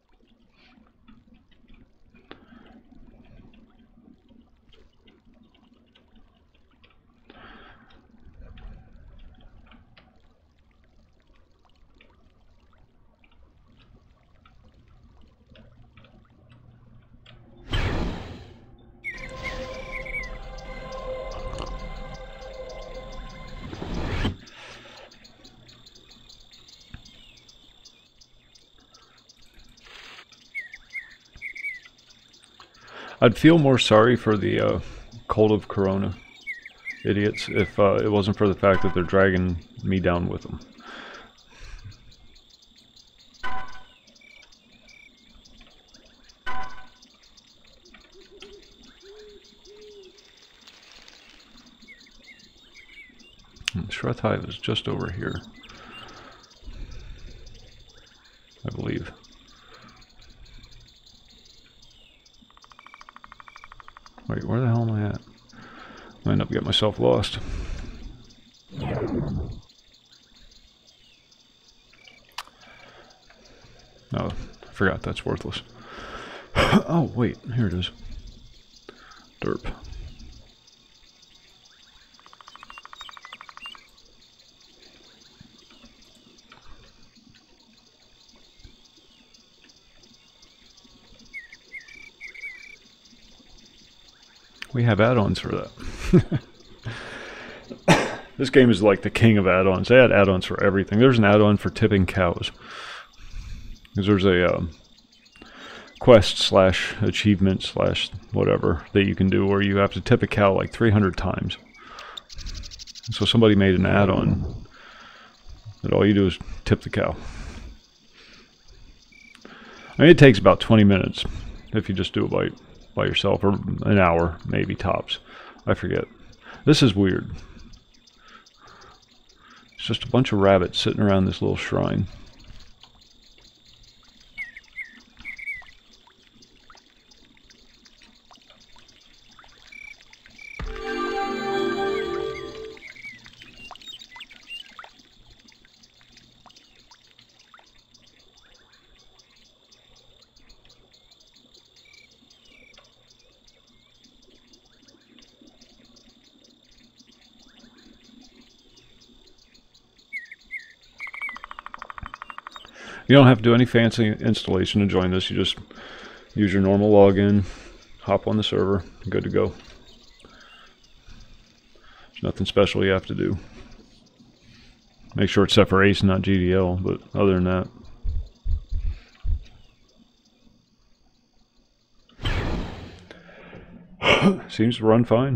I'd feel more sorry for the uh, Cult of Corona idiots if uh, it wasn't for the fact that they're dragging me down with them. Shreth Hive is just over here, I believe. Wait, where the hell am I at? I end up getting myself lost. Oh, I forgot that's worthless. Oh, wait, here it is. Derp. We have add-ons for that. This game is like the king of add-ons. They had add-ons for everything. There's an add-on for tipping cows. Because there's a um, quest slash achievement slash whatever that you can do where you have to tip a cow like three hundred times. So somebody made an add-on that all you do is tip the cow. I mean, it takes about twenty minutes if you just do it by, by yourself, or an hour, maybe tops. I forget. This is weird. It's just a bunch of rabbits sitting around this little shrine. You don't have to do any fancy installation to join this. You just use your normal login, hop on the server, good to go. There's nothing special you have to do. Make sure it's set for Ace and not G D L, but other than that. Seems to run fine.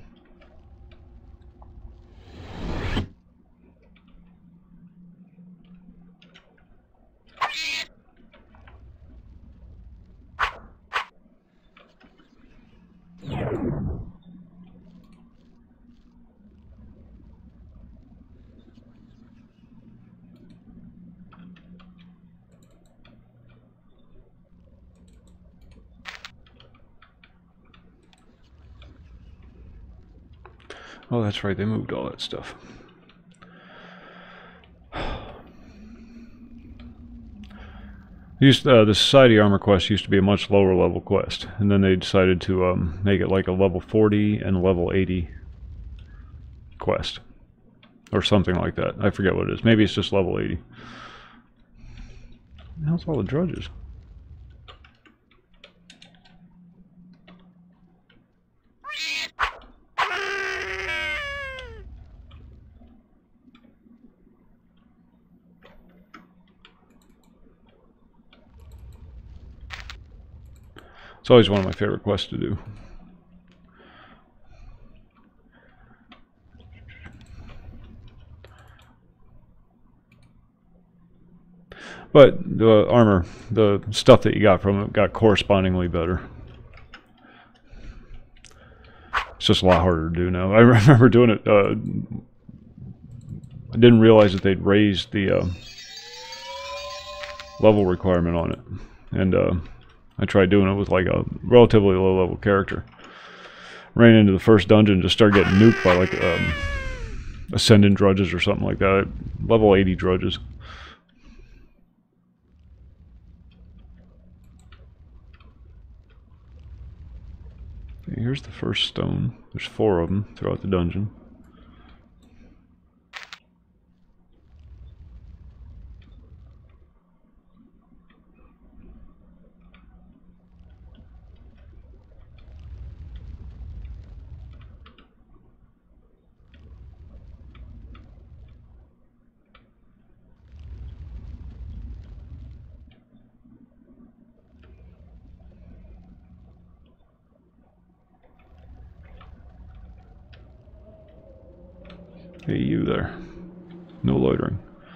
Oh, that's right, they moved all that stuff. Used, uh, the Society Armor quest used to be a much lower level quest, and then they decided to um, make it like a level forty and a level eighty quest. Or something like that. I forget what it is. Maybe it's just level eighty. How's all the drudges? It's always one of my favorite quests to do. But the armor, the stuff that you got from it got correspondingly better. It's just a lot harder to do now. I remember doing it, uh, I didn't realize that they'd raised the uh, level requirement on it. And uh, I tried doing it with like a relatively low level character. Ran into the first dungeon, just started getting nuked by like um, Ascendant drudges or something like that. Level eighty drudges. Okay, here's the first stone. There's four of them throughout the dungeon. Hey, you there. No loitering.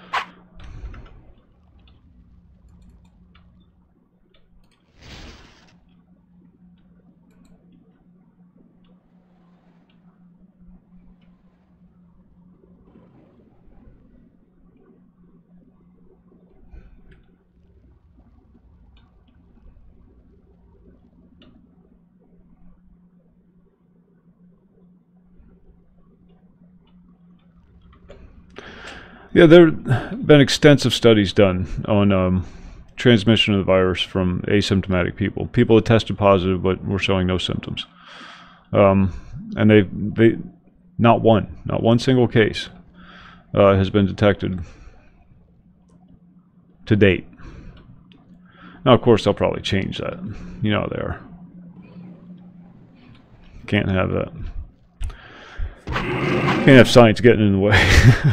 Yeah, there have been extensive studies done on um, transmission of the virus from asymptomatic people. People that tested positive but were showing no symptoms. Um, and they, they, not one, not one single case uh, has been detected to date. Now, of course, they'll probably change that. You know how they are. Can't have that. Can't have science getting in the way.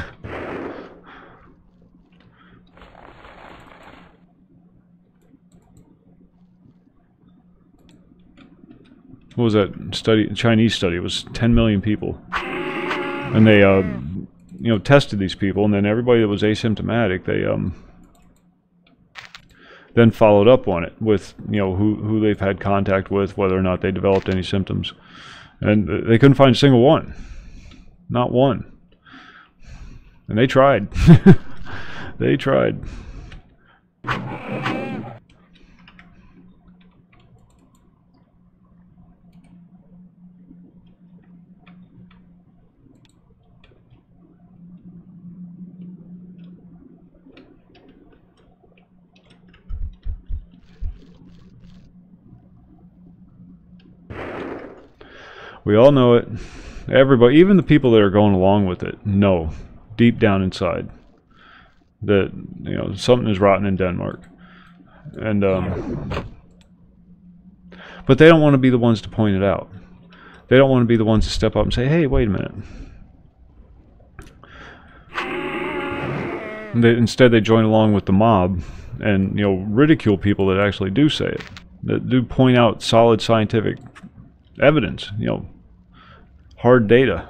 What was that study? Chinese study. It was ten million people, and they, uh, you know, tested these people, and then everybody that was asymptomatic, they um, then followed up on it with, you know, who who they've had contact with, whether or not they developed any symptoms, and they couldn't find a single one, not one, and they tried, they tried. We all know it. Everybody, even the people that are going along with it, know deep down inside that, you know, something is rotten in Denmark. And um, but they don't want to be the ones to point it out. They don't want to be the ones to step up and say, "Hey, wait a minute." And they, instead, they join along with the mob and, you know, ridicule people that actually do say it, that do point out solid scientific evidence, you know, hard data.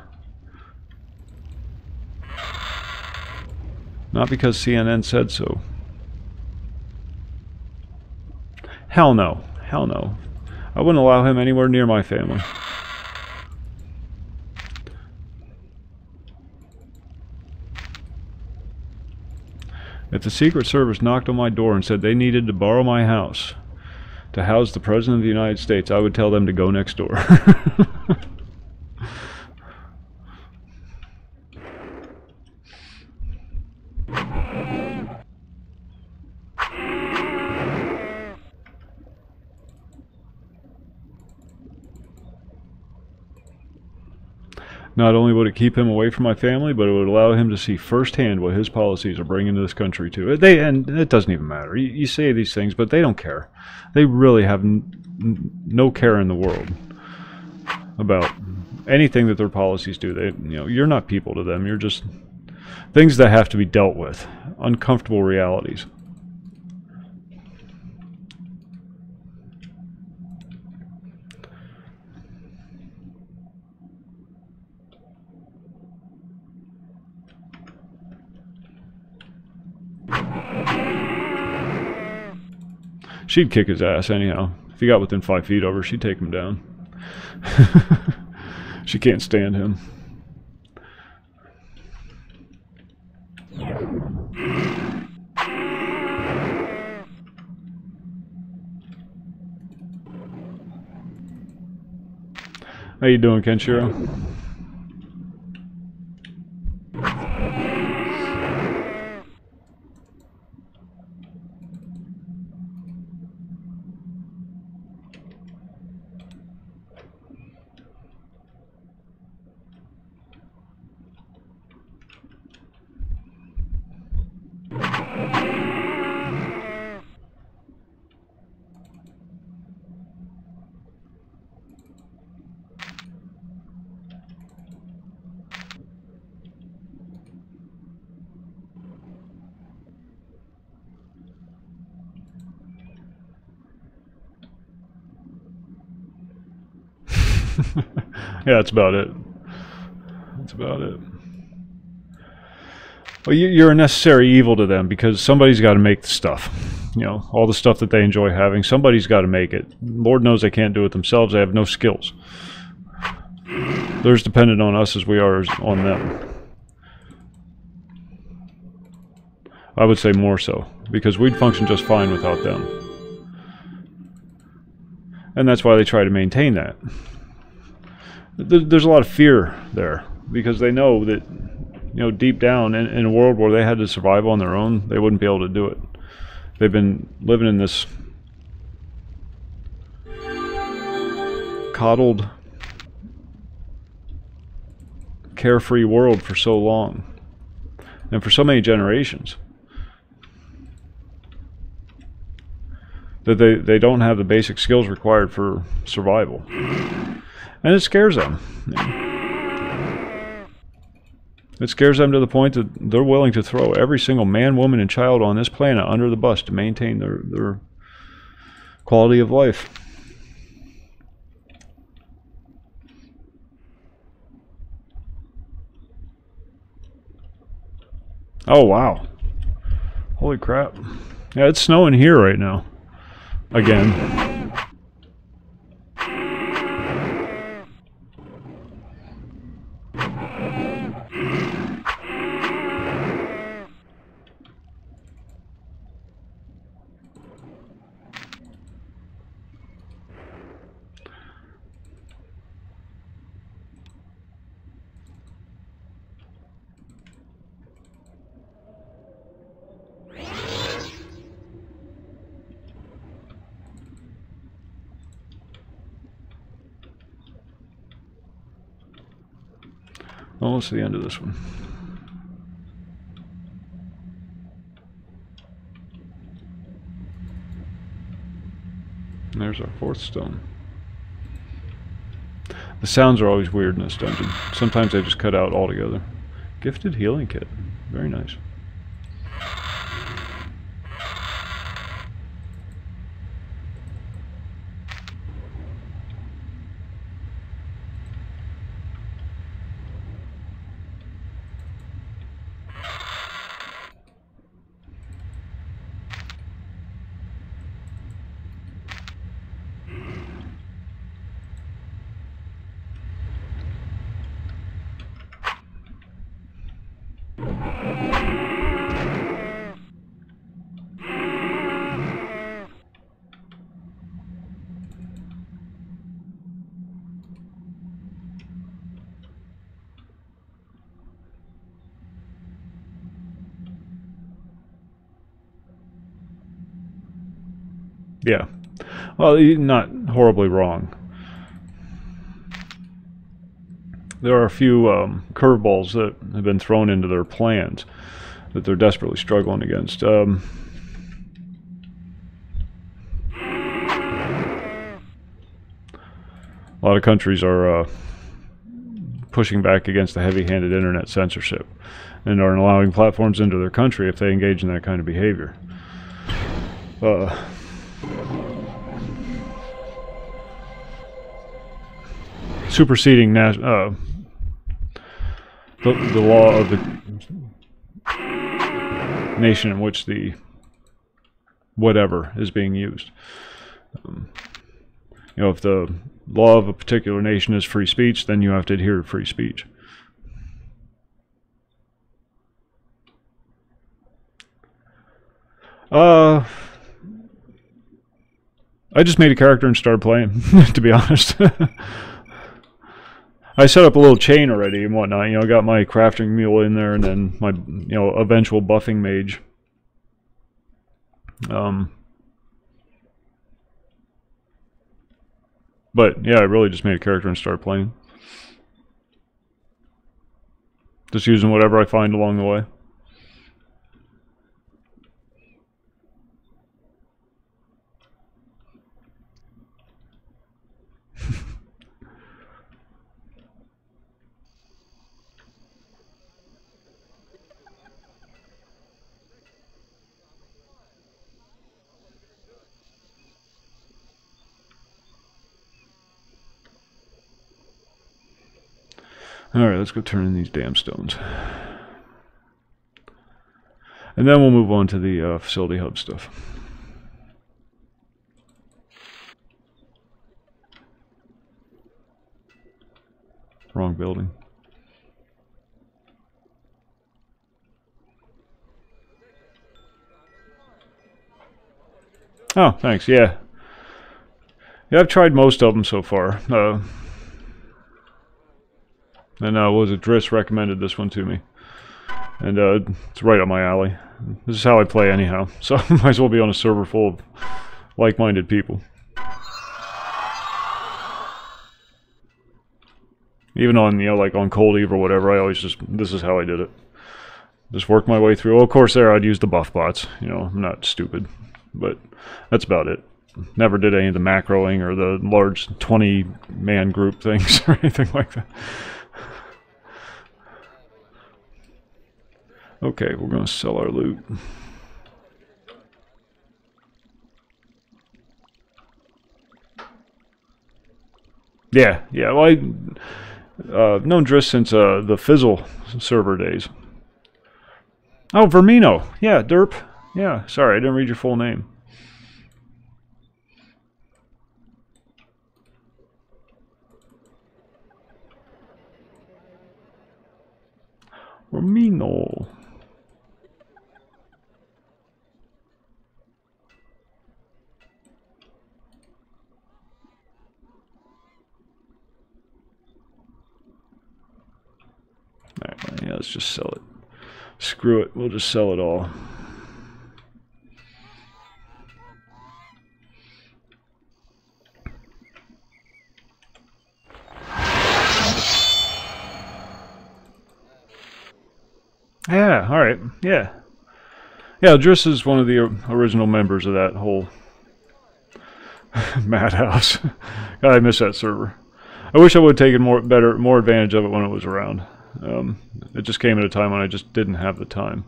Not because C N N said so. Hell no. Hell no. I wouldn't allow him anywhere near my family. If the Secret Service knocked on my door and said they needed to borrow my house to house the President of the United States, I would tell them to go next door. Not only would it keep him away from my family, but it would allow him to see firsthand what his policies are bringing this country to. They, and it doesn't even matter. You, you say these things, but they don't care. They really have n no care in the world about anything that their policies do. They, you know, you're not people to them. You're just things that have to be dealt with, uncomfortable realities. She'd kick his ass anyhow. If he got within five feet of her, she'd take him down. She can't stand him. How you doing, Kenshiro? Yeah, that's about it. That's about it. Well, you're a necessary evil to them because somebody's got to make the stuff. You know, all the stuff that they enjoy having, somebody's got to make it. Lord knows they can't do it themselves. They have no skills. They're as dependent on us as we are as on them. I would say more so, because we'd function just fine without them. And that's why they try to maintain that. There's a lot of fear there, because they know that, you know, deep down in, in a world where they had to survive on their own, they wouldn't be able to do it. They've been living in this coddled, carefree world for so long, and for so many generations, that they, they don't have the basic skills required for survival. And it scares them. It scares them to the point that they're willing to throw every single man, woman, and child on this planet under the bus to maintain their, their quality of life. Oh, wow. Holy crap. Yeah, it's snowing here right now. Again. Almost the end of this one. And there's our fourth stone. The sounds are always weird in this dungeon. Sometimes they just cut out altogether. Gifted healing kit. Very nice. Yeah. Well, you're not horribly wrong. There are a few um, curveballs that have been thrown into their plans that they're desperately struggling against. Um, a lot of countries are uh, pushing back against the heavy-handed internet censorship and are allowing platforms into their country if they engage in that kind of behavior. Uh, superseding nas uh, the, the law of the nation in which the whatever is being used. Um, you know, if the law of a particular nation is free speech, then you have to adhere to free speech. Uh, I just made a character and started playing, to be honest. I set up a little chain already and whatnot. You know, got my crafting mule in there, and then my, you know, eventual buffing mage. Um, but yeah, I really just made a character and started playing. Just using whatever I find along the way. Alright, let's go turn in these damn stones. And then we'll move on to the uh, facility hub stuff. Wrong building. Oh, thanks, yeah. Yeah, I've tried most of them so far. Uh, And uh, was it Driss recommended this one to me, and uh, it's right up my alley. This is how I play anyhow, so might as well be on a server full of like-minded people. Even on, you know, like on Cold Eve or whatever, I always just, this is how I did it. Just work my way through. Well, of course there I'd use the buff bots, you know, I'm not stupid, but that's about it. Never did any of the macroing or the large twenty man group things or anything like that. Okay, we're going to sell our loot. Yeah, yeah, well, I, uh, known Driss since uh, the Fizzle server days. Oh, Vermino. Yeah, Derp. Yeah, sorry, I didn't read your full name. Vermino. Alright, yeah, let's just sell it. Screw it, we'll just sell it all. Yeah, alright, yeah. Yeah, Driss is one of the original members of that whole madhouse. God, I miss that server. I wish I would have taken more better, more advantage of it when it was around. Um, it just came at a time when I just didn't have the time.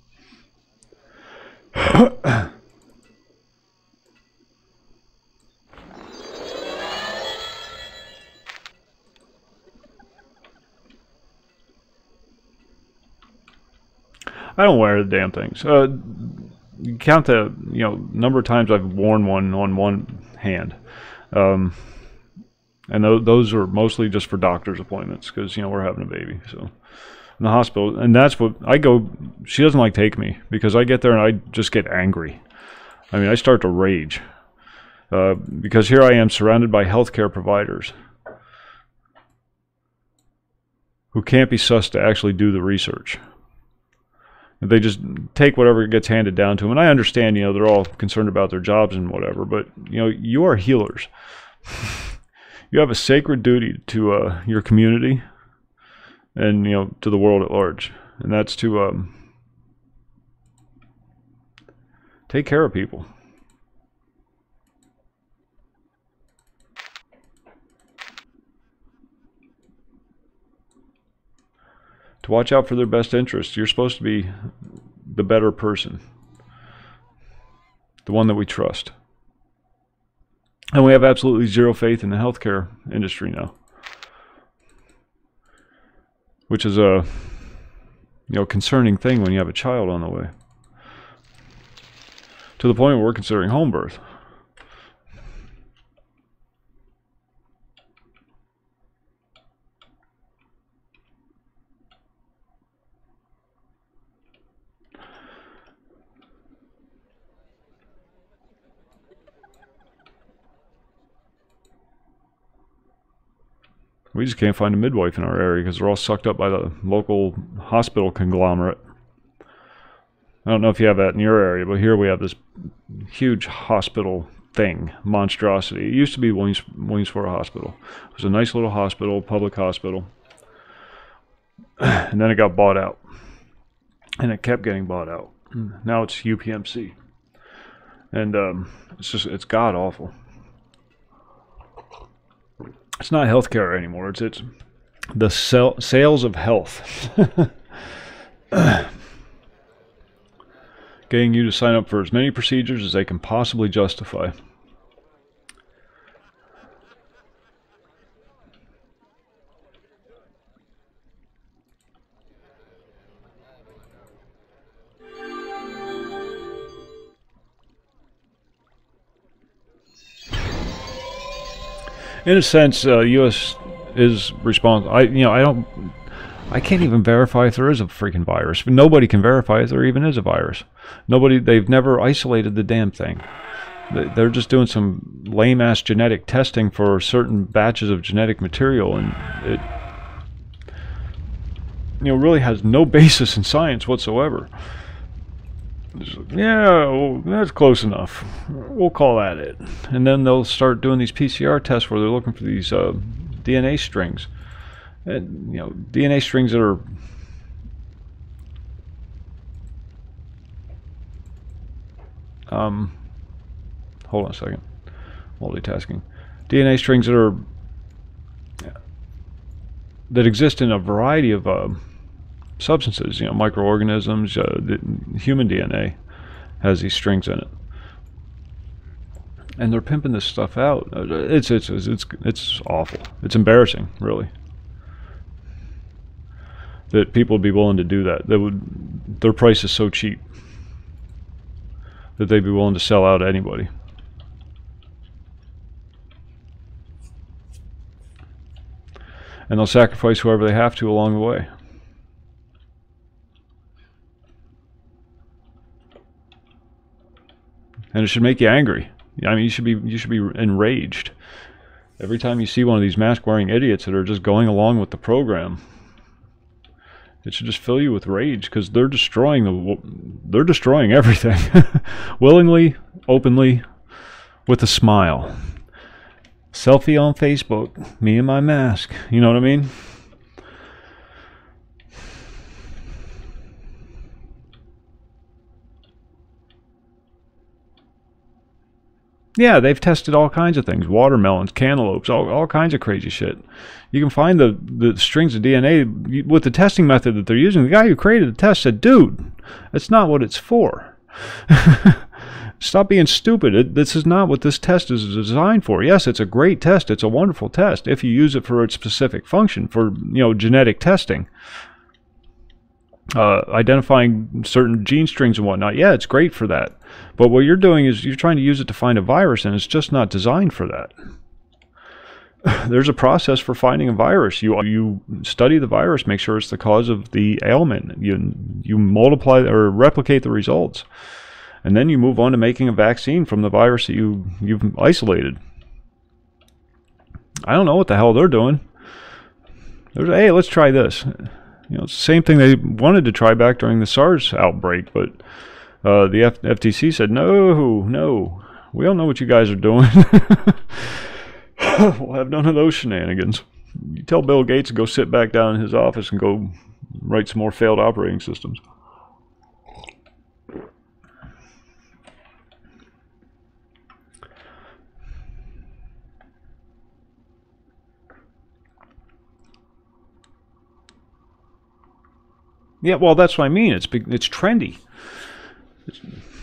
I don't wear the damn things. Uh, you count the, you know, number of times I've worn one on one hand. Um, and th those are mostly just for doctor's appointments because, you know, we're having a baby. So in the hospital, and that's what I go, she doesn't like take me because I get there and I just get angry. I mean, I start to rage uh, because here I am surrounded by healthcare providers who can't be sussed to actually do the research. They just take whatever gets handed down to them. And I understand, you know, they're all concerned about their jobs and whatever, but, you know, you are healers. You have a sacred duty to uh, your community and, you know, to the world at large. And that's to um, take care of people. To watch out for their best interests. You're supposed to be the better person. The one that we trust. And we have absolutely zero faith in the healthcare industry now. Which is a, you know, concerning thing when you have a child on the way. To the point where we're considering home birth. We just can't find a midwife in our area because they're all sucked up by the local hospital conglomerate. I don't know if you have that in your area, but here we have this huge hospital thing, monstrosity. It used to be Williams, Williamsport Hospital. It was a nice little hospital, public hospital. And then it got bought out. And it kept getting bought out. Now it's U P M C. And um, it's just, it's god-awful. It's not healthcare anymore. It's it's the sell, sales of health. Getting you to sign up for as many procedures as they can possibly justify. In a sense, uh, U S is responsible. I, you know, I don't, I can't even verify if there is a freaking virus. Nobody can verify if there even is a virus. Nobody, they've never isolated the damn thing. They're just doing some lame-ass genetic testing for certain batches of genetic material, and it, you know, really has no basis in science whatsoever. Yeah, well, that's close enough. We'll call that it. And then they'll start doing these P C R tests where they're looking for these uh, D N A strings. And, you know, D N A strings that are um hold on a second. Multitasking. D N A strings that are that exist in a variety of uh, substances, you know, microorganisms. Uh, the human D N A has these strings in it, and they're pimping this stuff out. It's it's it's it's, it's awful. It's embarrassing, really, that people would be willing to do that. That would, their price is so cheap that they'd be willing to sell out to anybody. And they'll sacrifice whoever they have to along the way. And it should make you angry. I mean, you should be you should be enraged every time you see one of these mask-wearing idiots that are just going along with the program. It should just fill you with rage because they're destroying the they're destroying everything, willingly, openly, with a smile. Selfie on Facebook, me and my mask. You know what I mean? Yeah, they've tested all kinds of things. Watermelons, cantaloupes, all, all kinds of crazy shit. You can find the, the strings of D N A with the testing method that they're using. The guy who created the test said, dude, that's not what it's for. Stop being stupid. It, this is not what this test is designed for. Yes, it's a great test. It's a wonderful test if you use it for its specific function, for, you know, genetic testing. Uh, identifying certain gene strings and whatnot. Yeah, it's great for that. But what you're doing is you're trying to use it to find a virus, and it's just not designed for that. There's a process for finding a virus. You you study the virus, make sure it's the cause of the ailment. You you multiply or replicate the results, and then you move on to making a vaccine from the virus that you you've isolated. I don't know what the hell they're doing. There's, hey, let's try this. You know, it's the same thing they wanted to try back during the SARS outbreak, but uh, the F FTC said, no, no, we don't know what you guys are doing. We'll have none of those shenanigans. You tell Bill Gates to go sit back down in his office and go write some more failed operating systems. Yeah, well, that's what I mean. It's it's trendy. It's,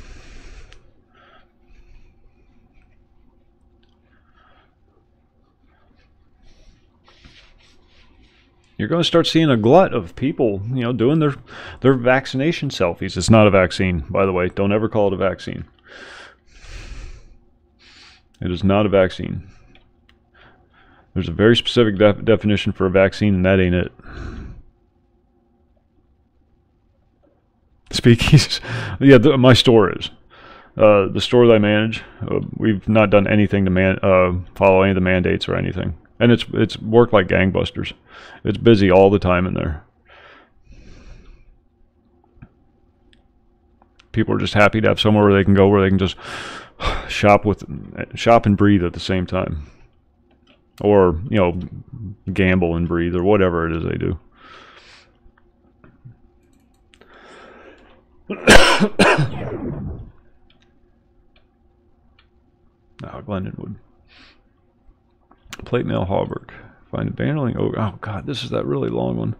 you're going to start seeing a glut of people, you know, doing their their vaccination selfies. It's not a vaccine, by the way. Don't ever call it a vaccine. It is not a vaccine. There's a very specific de definition for a vaccine, and that ain't it. Speakeasies. Yeah, the, my store is. Uh, the store that I manage, uh, we've not done anything to man uh, follow any of the mandates or anything. And it's it's worked like gangbusters. It's busy all the time in there. People are just happy to have somewhere where they can go where they can just shop with shop and breathe at the same time. Or, you know, gamble and breathe or whatever it is they do. Oh, Glendonwood. Plate mail Hawberk. Find a bandling. Oh, oh, God, this is that really long one.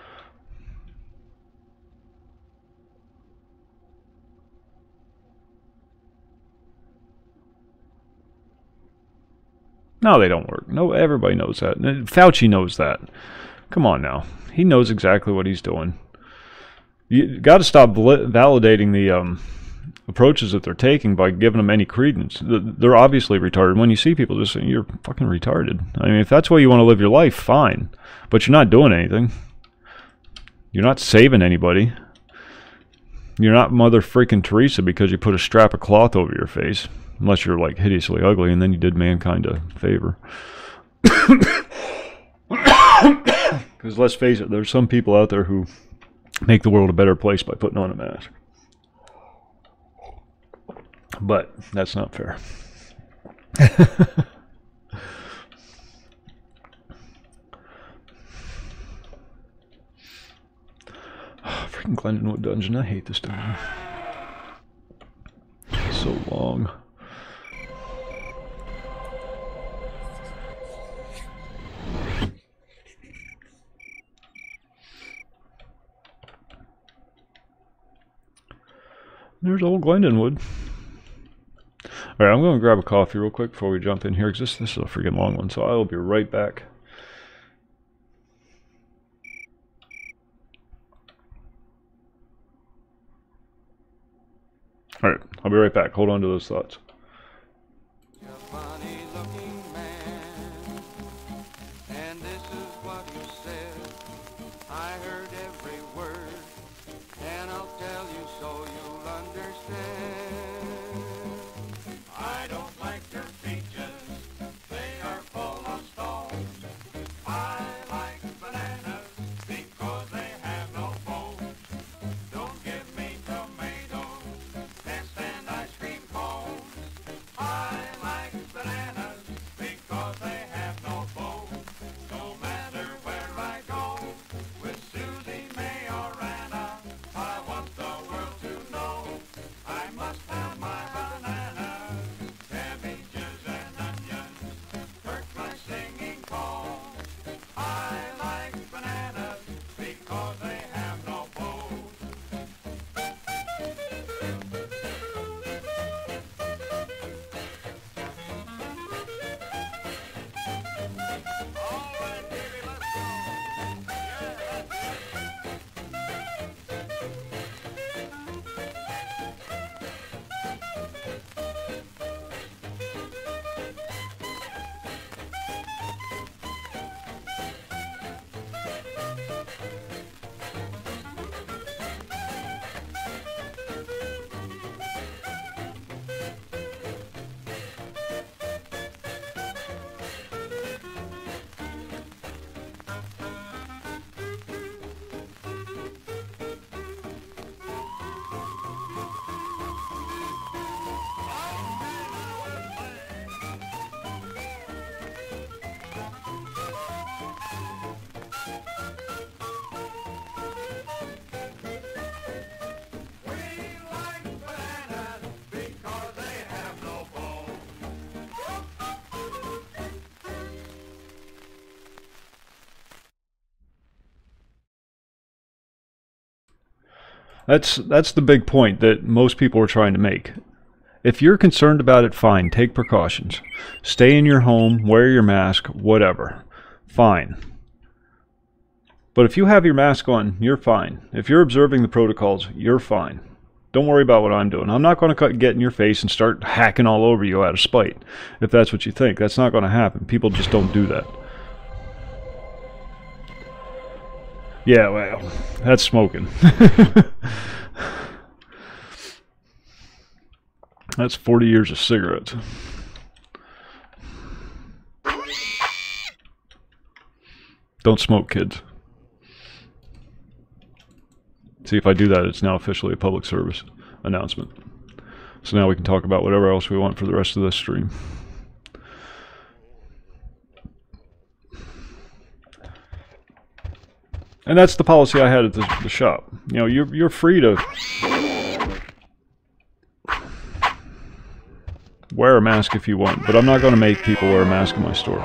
No, they don't work. No, everybody knows that. Fauci knows that. Come on now. He knows exactly what he's doing. You got to stop validating the um, approaches that they're taking by giving them any credence. They're obviously retarded. When you see people just saying, you're fucking retarded. I mean, if that's the way you want to live your life, fine. But you're not doing anything. You're not saving anybody. You're not Mother freaking Teresa because you put a strap of cloth over your face. Unless you're like hideously ugly and then you did mankind a favor. Because let's face it, there's some people out there who make the world a better place by putting on a mask. But that's not fair. Oh, freaking Glendonwood Dungeon. I hate this dungeon. It's so long. There's old Glendonwood. Alright, I'm going to grab a coffee real quick before we jump in here, because this, this is a freaking long one, so I will be right back. Alright, I'll be right back. Hold on to those thoughts. That's that's the big point that most people are trying to make. If you're concerned about it, fine, take precautions. Stay in your home, wear your mask, whatever. Fine. But if you have your mask on, you're fine. If you're observing the protocols, you're fine. Don't worry about what I'm doing. I'm not going to get in your face and start hacking all over you out of spite, if that's what you think. That's not going to happen. People just don't do that. Yeah, well, that's smoking. That's forty years of cigarettes. Don't smoke, kids. See, if I do that, it's now officially a public service announcement. So now we can talk about whatever else we want for the rest of this stream. And that's the policy I had at the, the shop. You know, you're, you're free to wear a mask if you want, but I'm not going to make people wear a mask in my store.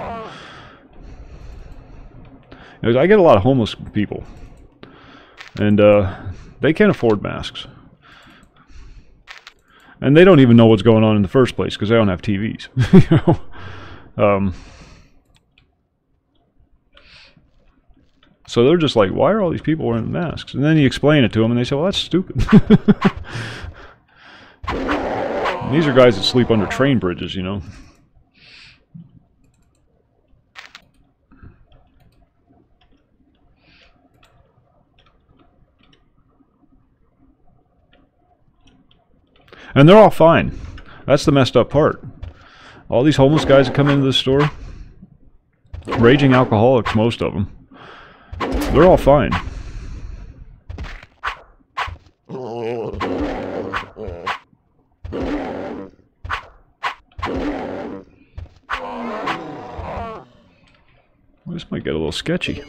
You know, I get a lot of homeless people, and uh, they can't afford masks. And they don't even know what's going on in the first place because they don't have T Vs. You know? um, so they're just like, why are all these people wearing masks? And then you explain it to them, and they say, well, that's stupid. These are guys that sleep under train bridges, you know. And they're all fine. That's the messed up part. All these homeless guys that come into the store, raging alcoholics, most of them, they're all fine. This might get a little sketchy.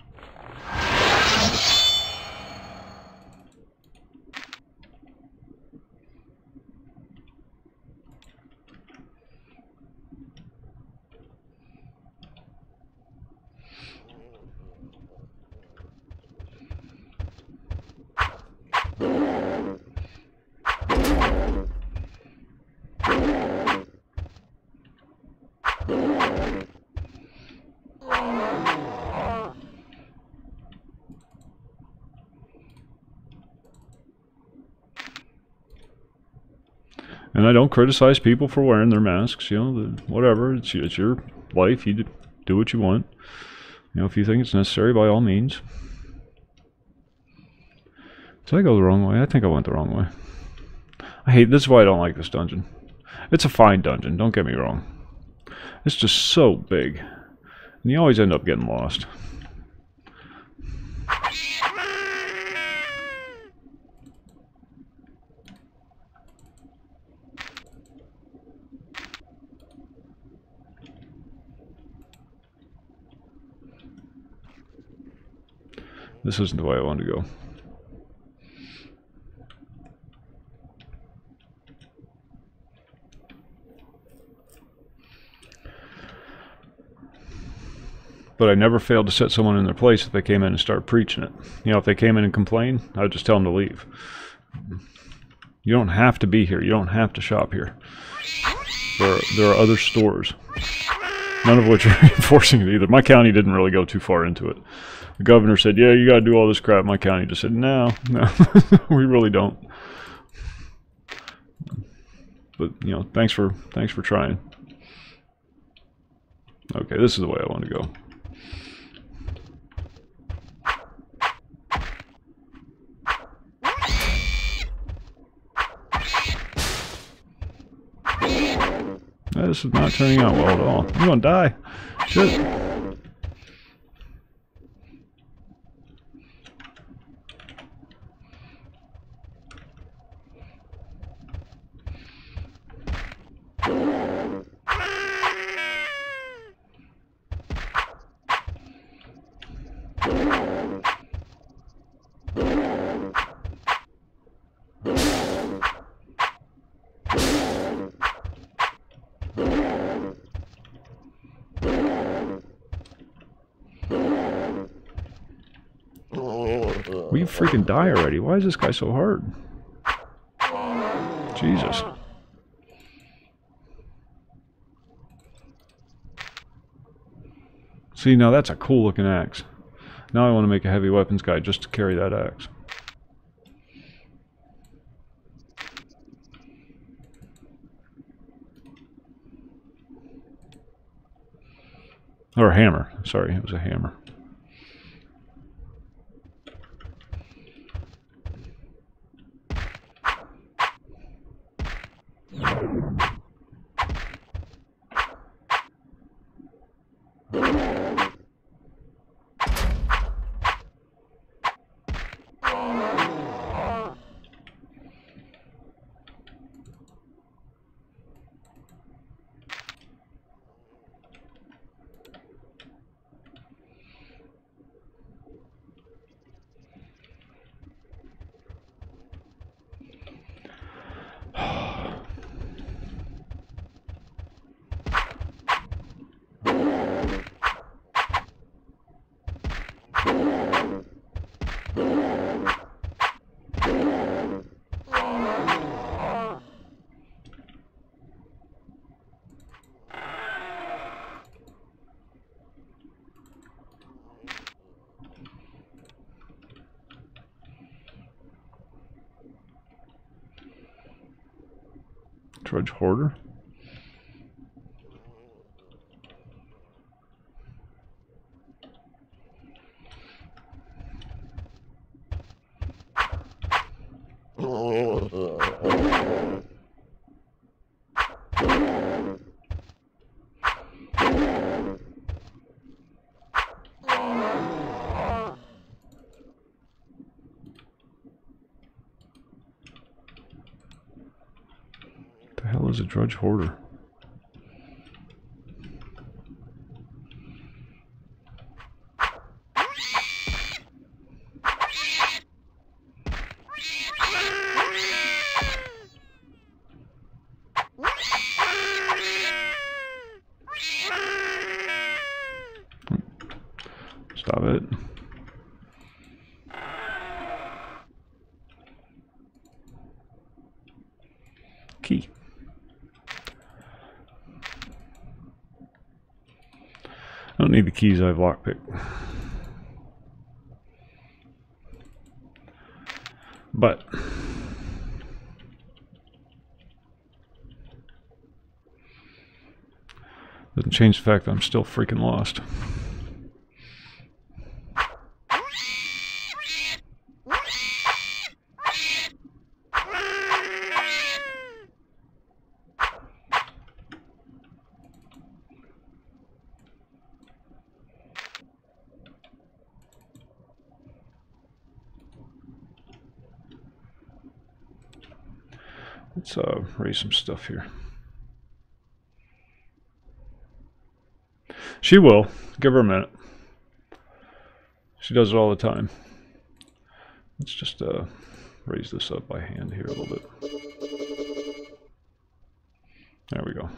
And I don't criticize people for wearing their masks, you know, the, whatever, it's, it's your life, you do what you want. You know, if you think it's necessary, by all means. Did I go the wrong way? I think I went the wrong way. I hate, this is why I don't like this dungeon. It's a fine dungeon, don't get me wrong. It's just so big. And you always end up getting lost. This isn't the way I wanted to go. But I never failed to set someone in their place if they came in and started preaching it. You know, if they came in and complained, I would just tell them to leave. You don't have to be here. You don't have to shop here. There are, there are other stores, none of which are enforcing it either. My county didn't really go too far into it. The governor said, yeah, you got to do all this crap. My county just said, no, no, we really don't. But, you know, thanks for, thanks for trying. Okay, this is the way I want to go. This is not turning out well at all. I'm gonna die. Shit. Will you freaking die already? Why is this guy so hard? Jesus. See, now that's a cool looking axe. Now I want to make a heavy weapons guy just to carry that axe. Or a hammer. Sorry, it was a hammer. Drudge Hoarder. The hell is a Drudge Hoarder? Stop it. Key. I don't need the keys, I have lockpick. But doesn't change the fact that I'm still freaking lost. Let's uh, raise some stuff here. She will. Give her a minute. She does it all the time. Let's just uh, raise this up by hand here a little bit. There we go.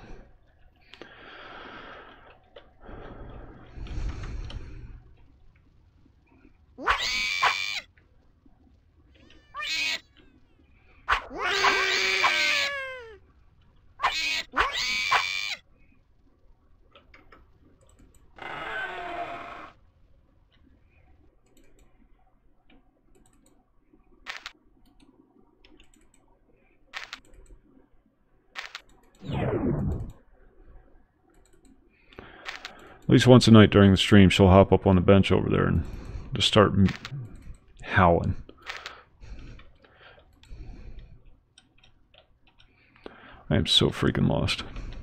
At least once a night during the stream, she'll hop up on the bench over there and just start m howling. I am so freaking lost.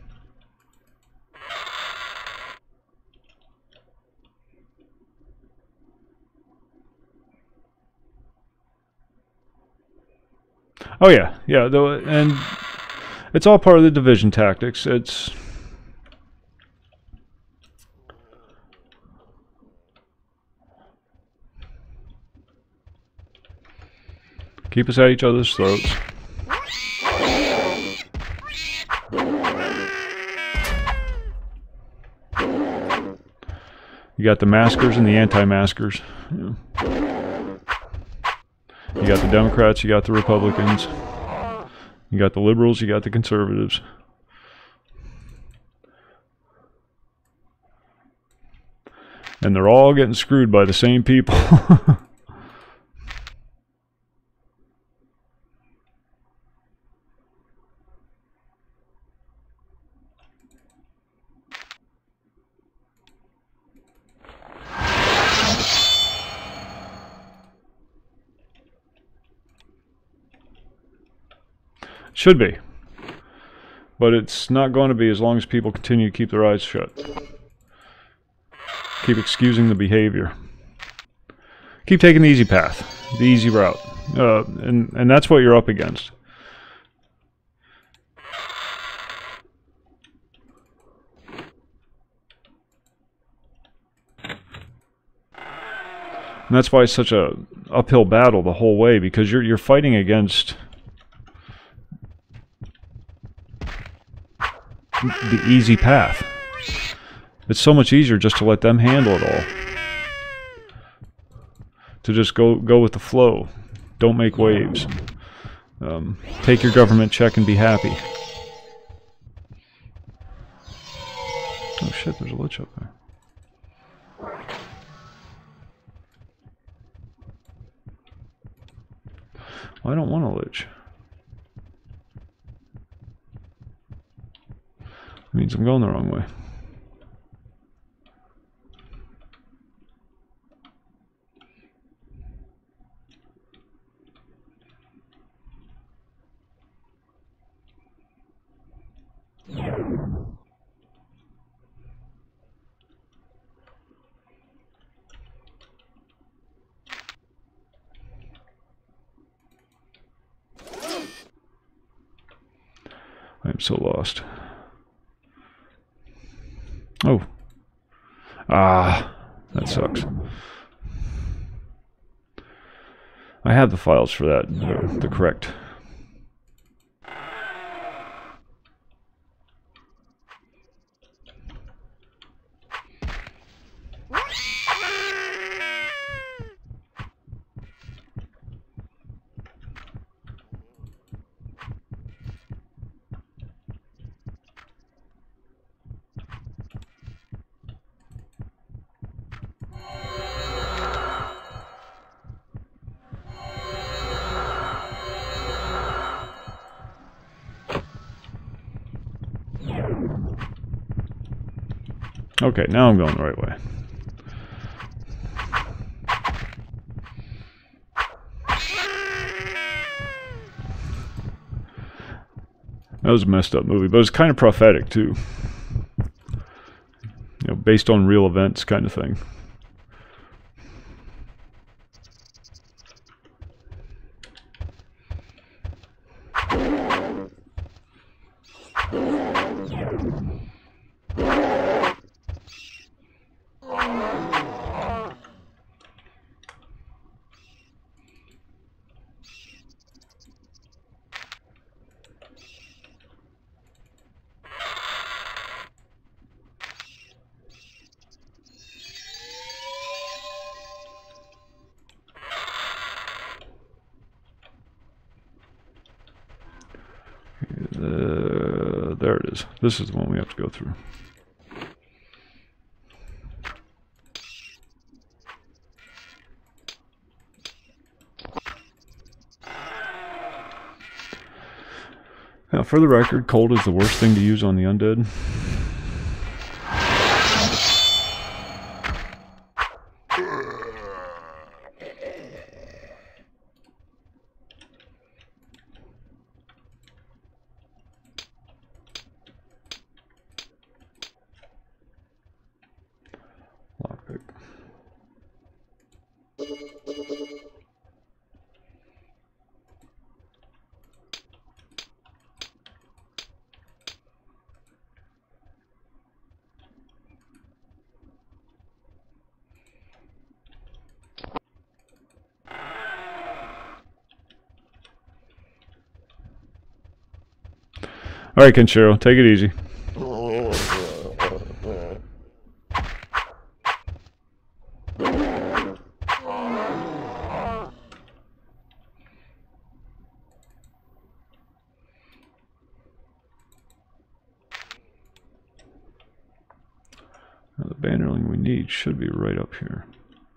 Oh yeah, yeah, though, and it's all part of the division tactics. It's keep us at each other's throats. You got the maskers and the anti-maskers. Yeah. You got the Democrats, you got the Republicans, you got the liberals, you got the conservatives. And they're all getting screwed by the same people. Should be. But it's not going to be as long as people continue to keep their eyes shut. Keep excusing the behavior. Keep taking the easy path, the easy route. Uh, and, and that's what you're up against. And that's why it's such a uphill battle the whole way, because you're you're fighting against the easy path. It's so much easier just to let them handle it all. To just go go with the flow. Don't make waves. Um, take your government check and be happy. Oh shit, there's a lich up there. Well, I don't want a lich. It means I'm going the wrong way. I am so lost. Oh. Ah, that sucks. I have the files for that, the, the correct. Okay, now I'm going the right way. That was a messed up movie, but it was kind of prophetic too. You know, based on real events kind of thing. Uh, there it is. This is the one we have to go through. Now, for the record, cold is the worst thing to use on the undead. Lockpick. All right, Kenshiro, take it easy. bannerling we need should be right up here.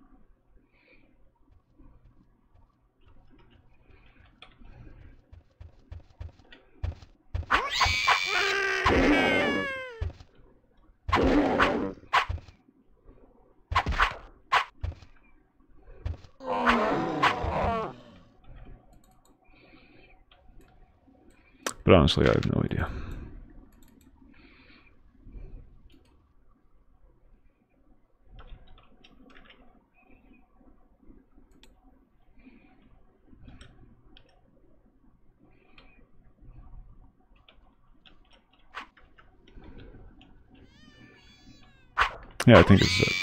But honestly, I have no idea. Yeah, I think it's it.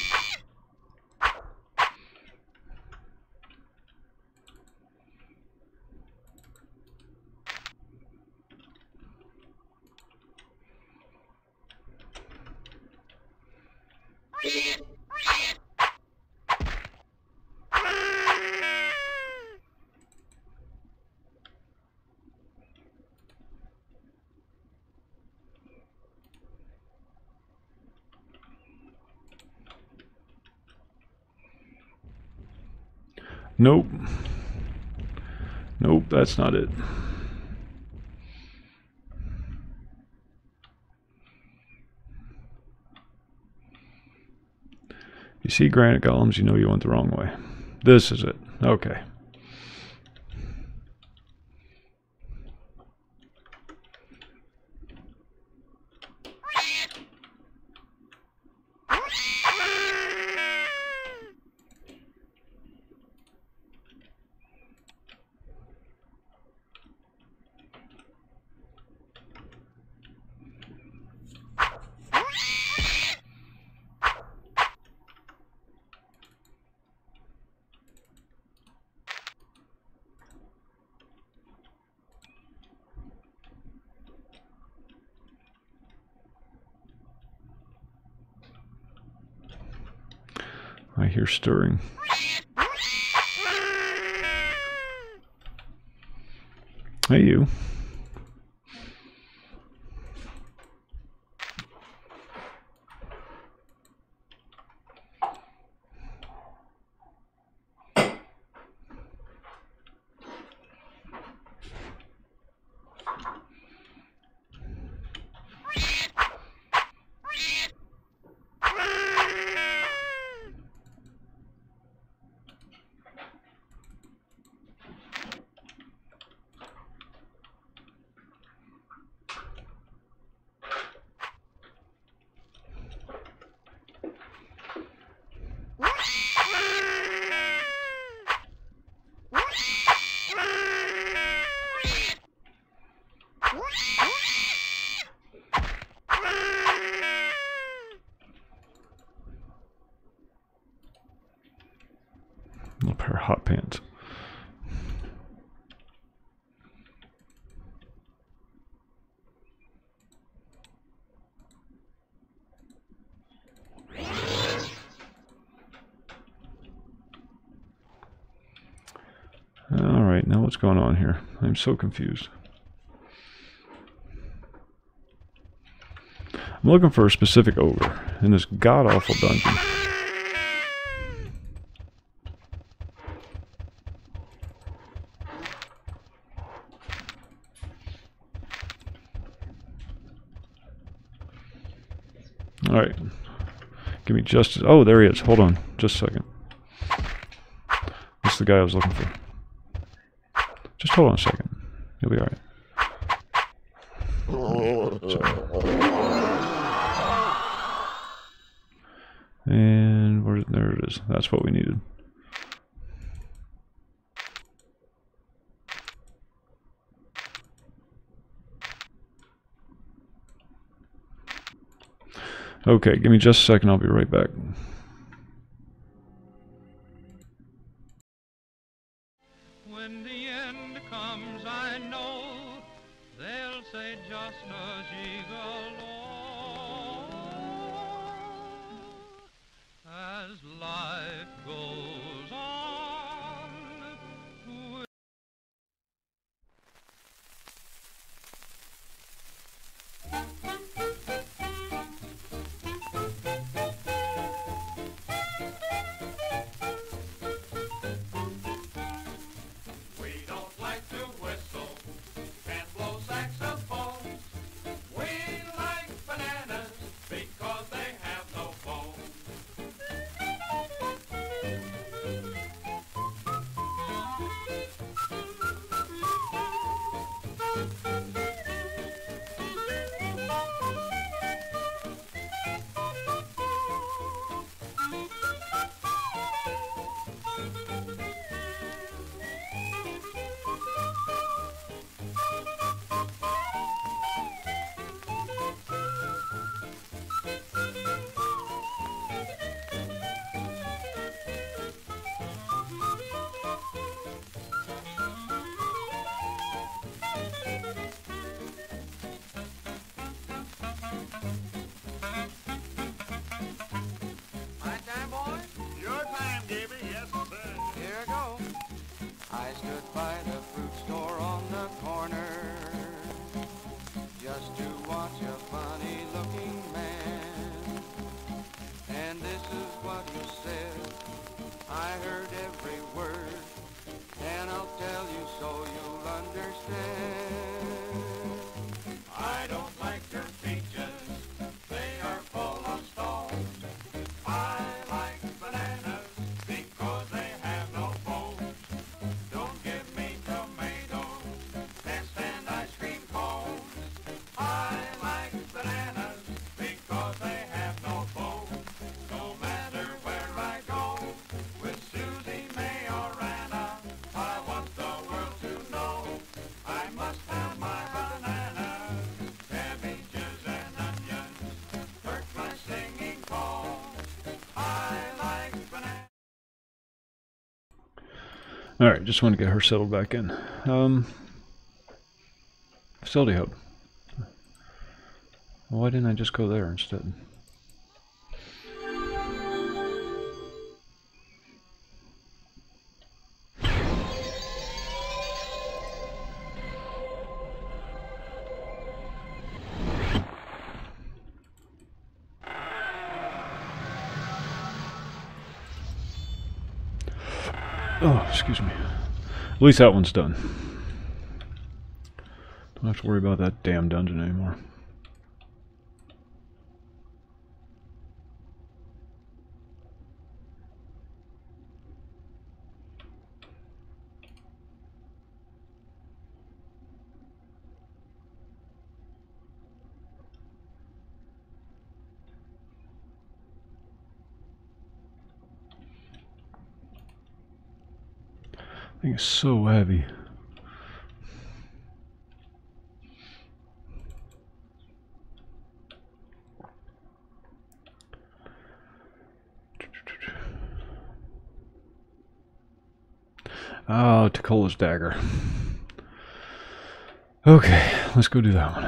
Nope. Nope, that's not it. You see granite golems, you know you went the wrong way. This is it. Okay. I hear stirring. Hey, you. A pair of hot pants. All right, now what's going on here? I'm so confused. I'm looking for a specific ogre in this god-awful dungeon. All right, give me just, oh, there he is. Hold on, just a second. That's the guy I was looking for. Just hold on a second. You'll be all right. Sorry. And where, there it is. That's what we needed. Okay, give me just a second. I'll be right back. When the end comes, I know they'll say just as ye go along. As life goes on, we- I stood by the fruit store on the corner just to watch a funny-looking man. And this is what he said, I heard every word, and I'll tell you so you'll understand. I don't like your peaches, they are full of stones. I like bananas because they have no bones. Don't give me tomatoes, can't stand ice cream cones. I like bananas because they have no bones. No matter where I go, with Susie, May, or Anna, I want the world to know I must have my bananas. Cabbages and onions hurt my singing bones. I like bananas. Alright, just want to get her settled back in. Um, facility hub. Why didn't I just go there instead? Oh, excuse me. At least that one's done. Don't have to worry about that damn dungeon anymore. Thing is so heavy. Oh, Takola's dagger. Okay, let's go do that one.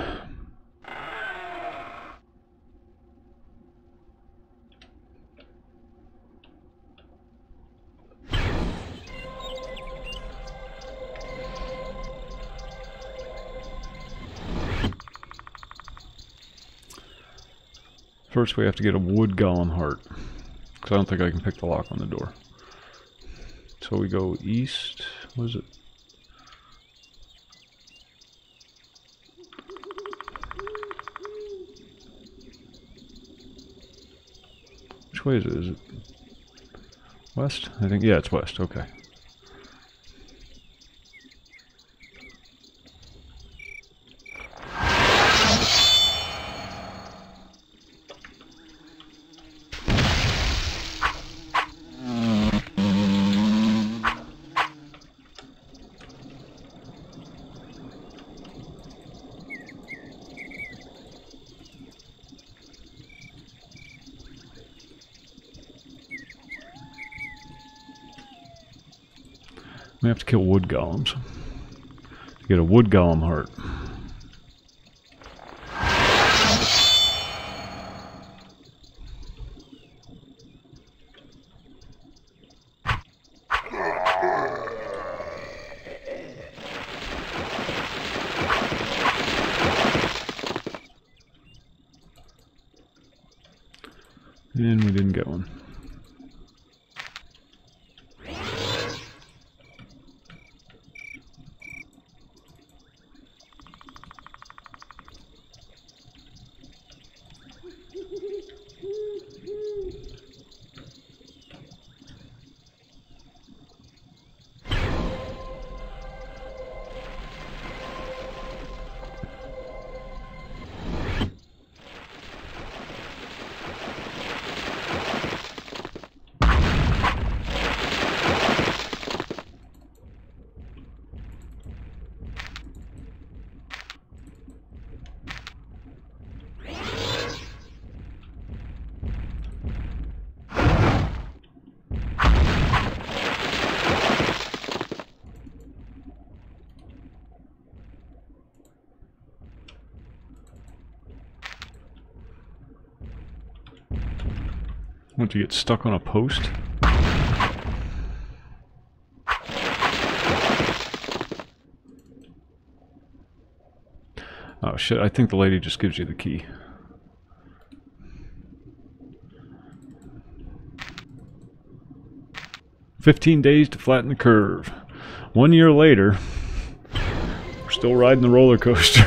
First we have to get a wood golem heart, because I don't think I can pick the lock on the door. So we go east, what is it? Which way is it? Is it west? I think, yeah, it's west, okay. We have to kill wood golems to get a wood golem heart. And we didn't get one. Want to get stuck on a post? Oh shit, I think the lady just gives you the key. Fifteen days to flatten the curve. One year later, we're still riding the roller coaster.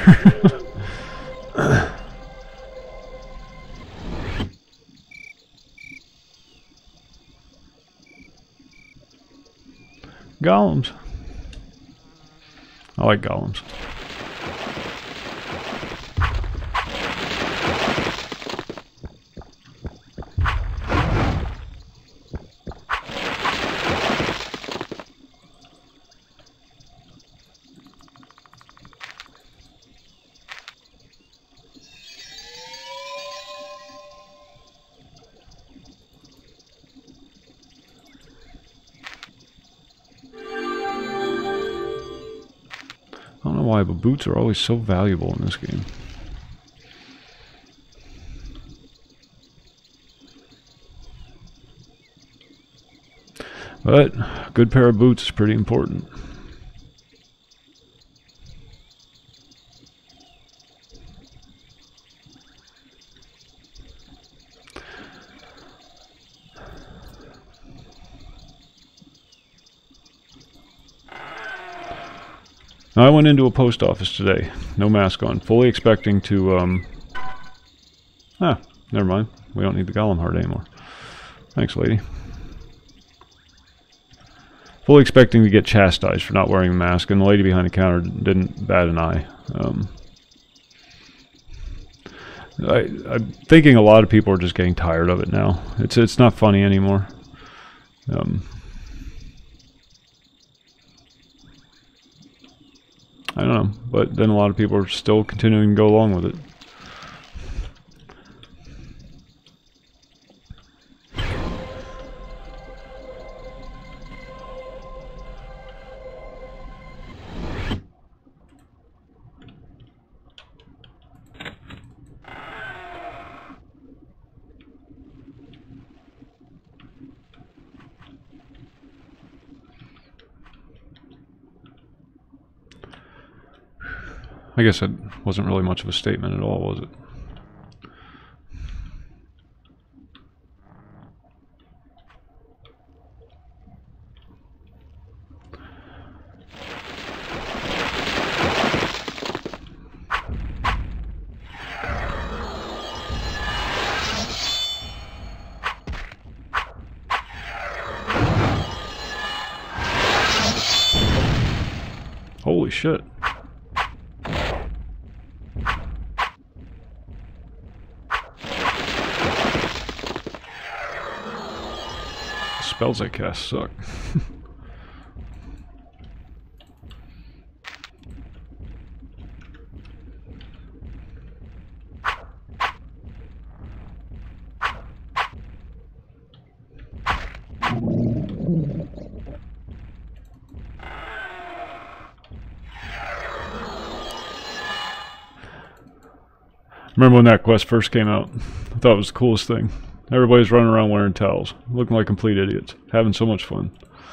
Golems. I like golems. I don't know why, but boots are always so valuable in this game. But a good pair of boots is pretty important. Now, I went into a post office today, no mask on, fully expecting to, um... Ah, never mind. We don't need the golem heart anymore. Thanks, lady. Fully expecting to get chastised for not wearing a mask, and the lady behind the counter didn't bat an eye. Um, I, I'm thinking a lot of people are just getting tired of it now. It's, it's not funny anymore. Um... I don't know, but then a lot of people are still continuing to go along with it. I guess it wasn't really much of a statement at all, was it? Holy shit. Spells I cast suck. Remember when that quest first came out? I thought it was the coolest thing. Everybody's running around wearing towels, looking like complete idiots, having so much fun.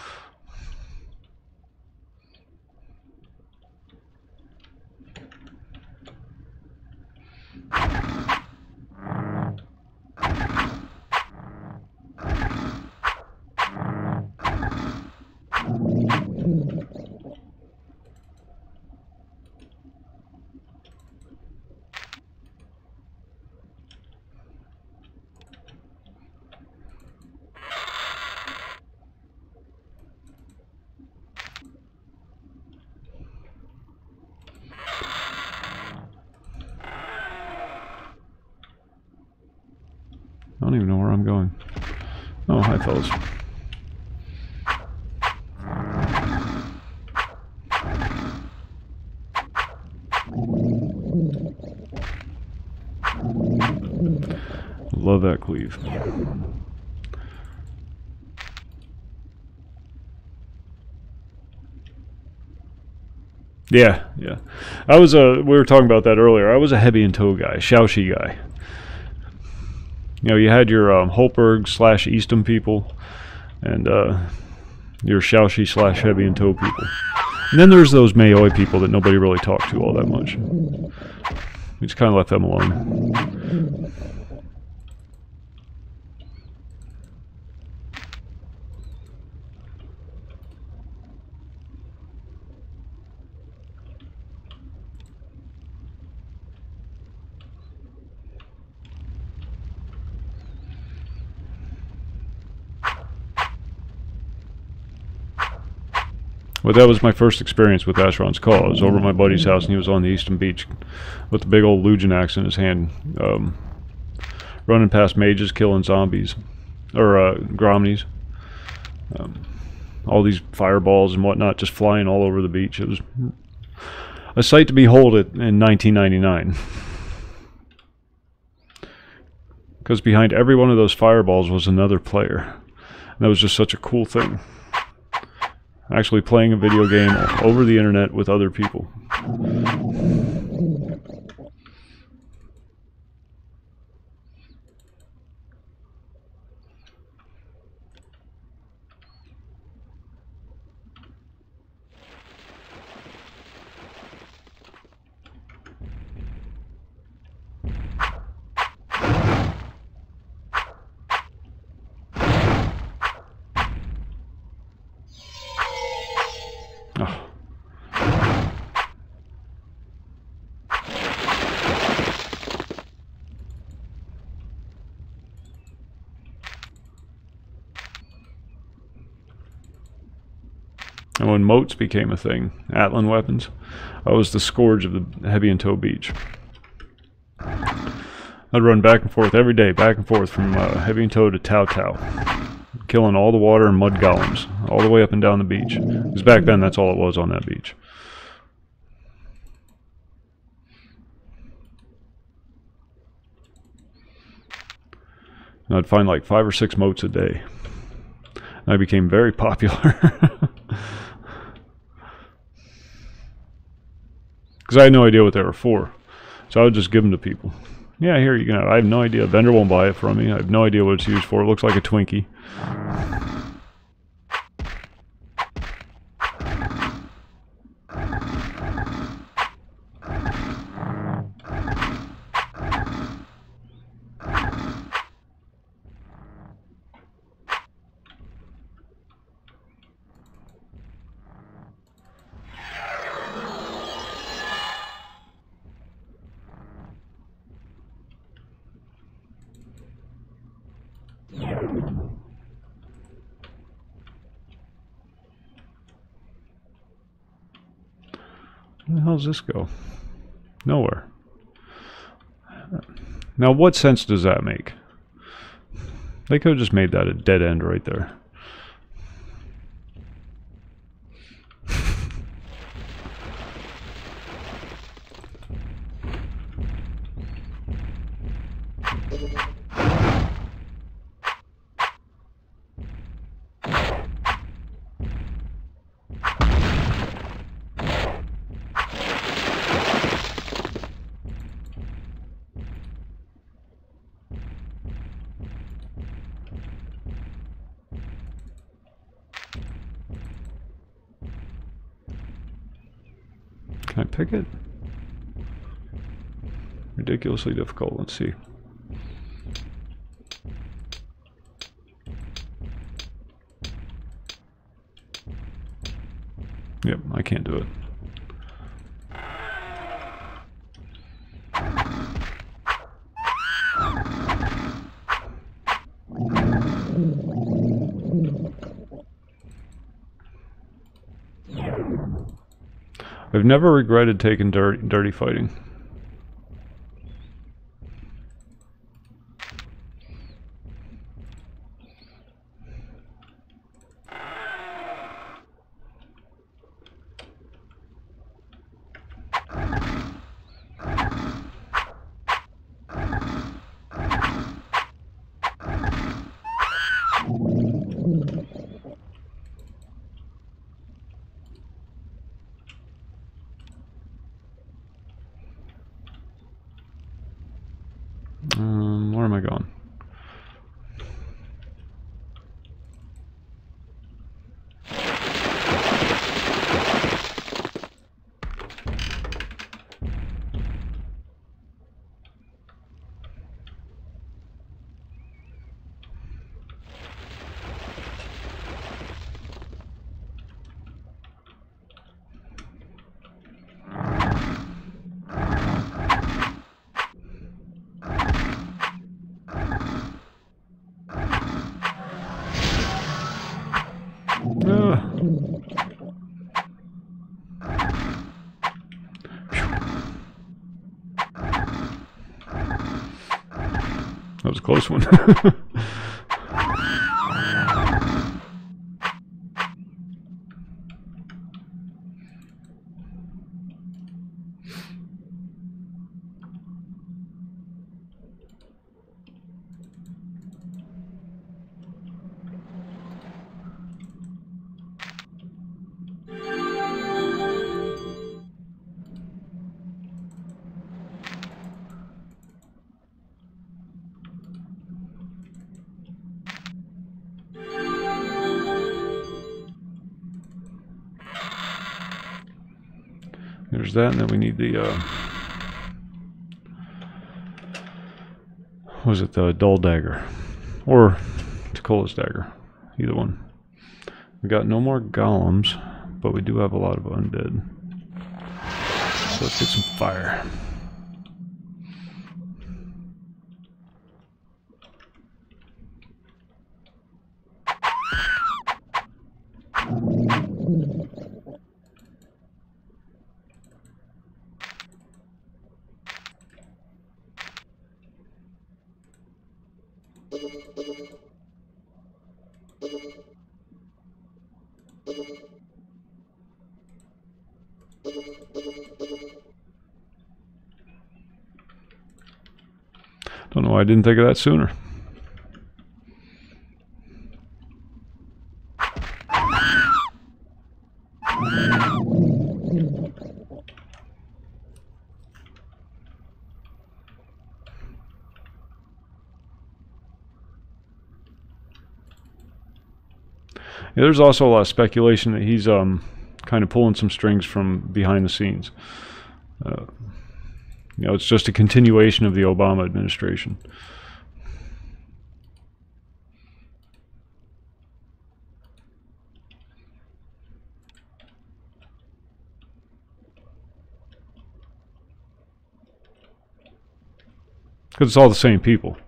I don't even know where I'm going. Oh, hi fellas. Love that cleave. Yeah, yeah. I was a, we were talking about that earlier. I was a Heavy and Toe guy, Xiaoxi guy. You know, you had your um, Holtberg slash Eastham people, and uh, your Xiaoxi slash Heavy and Toe people. And then there's those Maoi people that nobody really talked to all that much. We just kind of left them alone. But that was my first experience with Asheron's Call. I was over at my buddy's house, and he was on the eastern beach with the big old Lugeon axe in his hand, um, running past mages, killing zombies, or uh, Gromnies. Um, all these fireballs and whatnot just flying all over the beach. It was a sight to behold it in nineteen ninety-nine. Because behind every one of those fireballs was another player. And that was just such a cool thing. Actually playing a video game over the internet with other people. Oh. And when moats became a thing, Atlan weapons, I was the scourge of the Heavy and Toe Beach. I'd run back and forth every day, back and forth from uh, Heavy and Toe to Tau Tau, killing all the water and mud golems, all the way up and down the beach. Because back then, that's all it was on that beach. And I'd find like five or six moats a day. And I became very popular. Because I had no idea what they were for. So I would just give them to people. Yeah, here you go. I have no idea. A vendor won't buy it from me. I have no idea what it's used for. It looks like a Twinkie. Where the hell does this go? Nowhere. Now, what sense does that make? They could have just made that a dead end right there. Can I pick it? Ridiculously difficult. Let's see. Yep, I can't do it. I've never regretted taking dirty, dirty fighting. Close one. There's that, and then we need the, uh, was it the dull dagger? Or Tikola's dagger. Either one. We got no more golems, but we do have a lot of undead. So let's get some fire. Don't know why I didn't think of that sooner. Yeah, there's also a lot of speculation that he's um, kind of pulling some strings from behind the scenes. Uh, you know, it's just a continuation of the Obama administration. Because it's all the same people.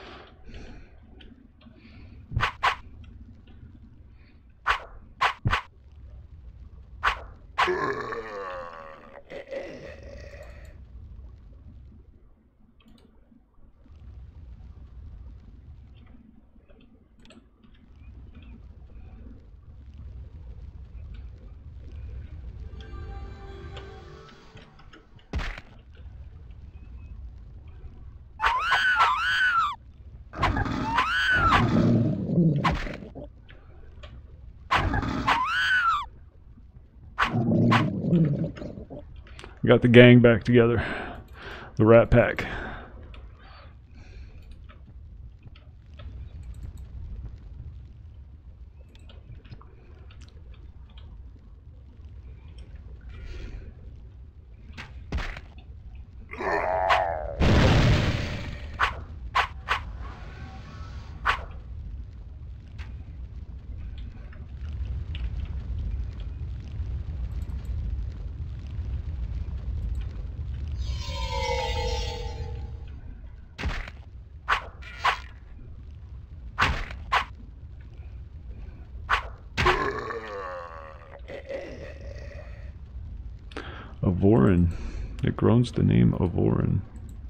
We got the gang back together. The Rat Pack. Avorin. It groans the name Avorin.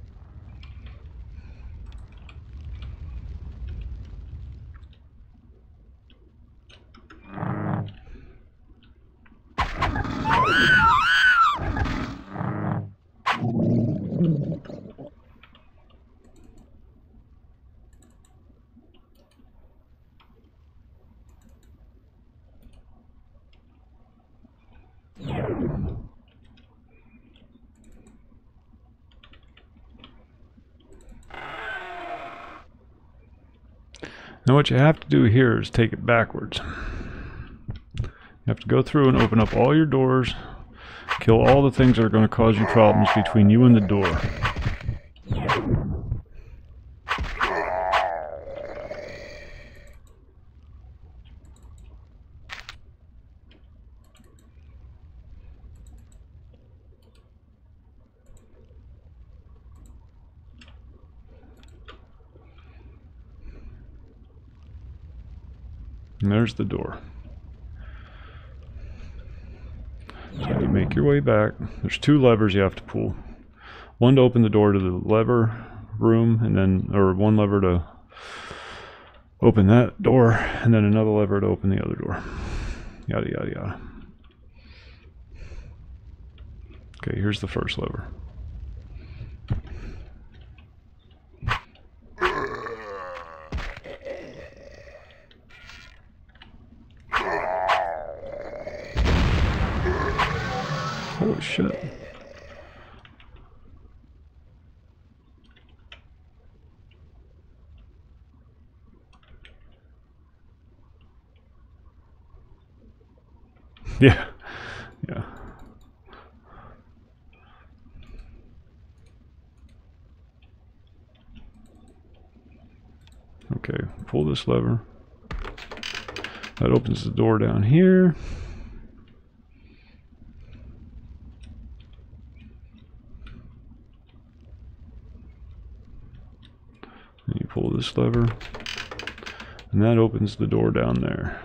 Now what you have to do here is take it backwards. You have to go through and open up all your doors, kill all the things that are going to cause you problems between you and the door. And there's the door. So you make your way back. There's two levers you have to pull. One to open the door to the lever room, and then, or one lever to open that door, and then another lever to open the other door. Yada, yada, yada. Okay, here's the first lever. Holy shit. Yeah, yeah. Okay, pull this lever. That opens the door down here. And you pull this lever, and that opens the door down there.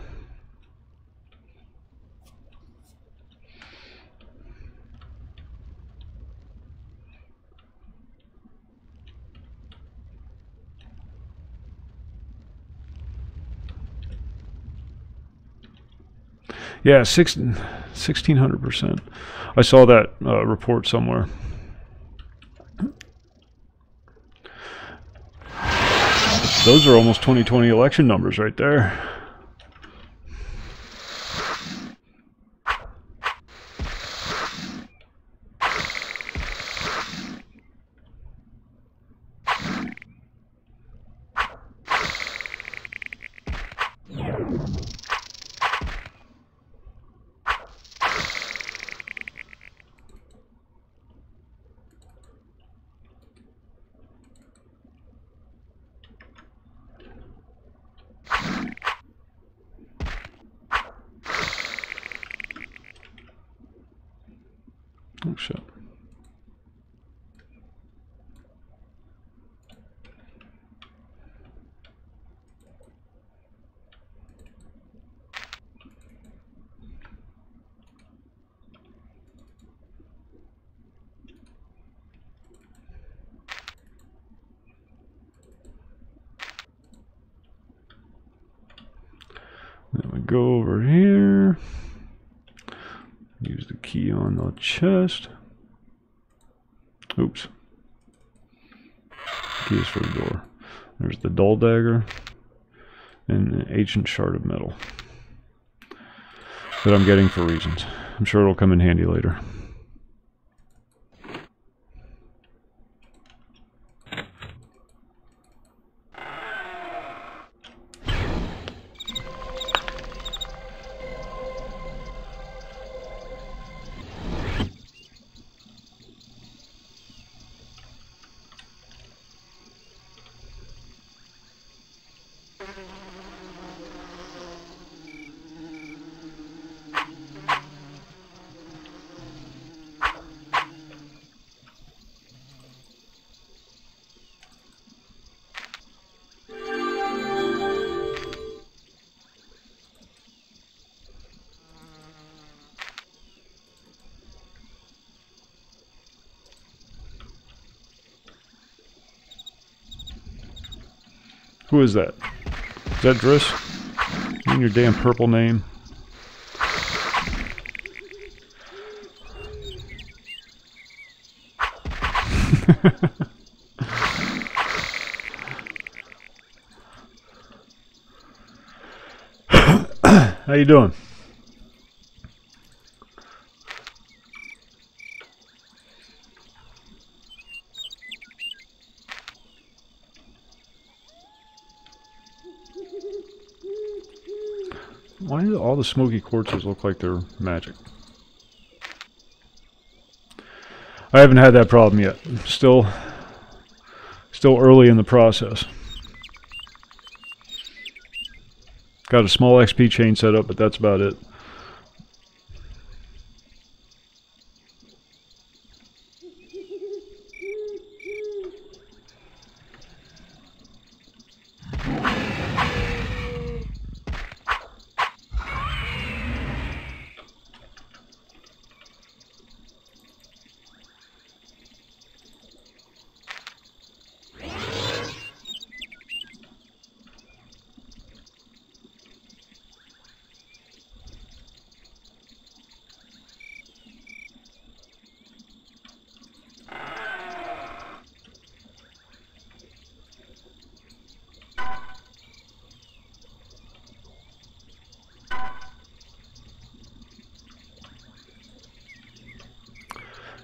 Yeah, sixteen hundred percent. I saw that uh, report somewhere. Those are almost twenty twenty election numbers right there. Oh shit. Then we go over here. Use the key on the chest. Oops. Key is for the door. There's the dull dagger and an ancient shard of metal that I'm getting for reasons. I'm sure it'll come in handy later. Who is that? Is that Driss? You and your damn purple name. How you doing? Why do all the smoky quartzes look like they're magic? I haven't had that problem yet. Still, still early in the process. Got a small X P chain set up, but that's about it.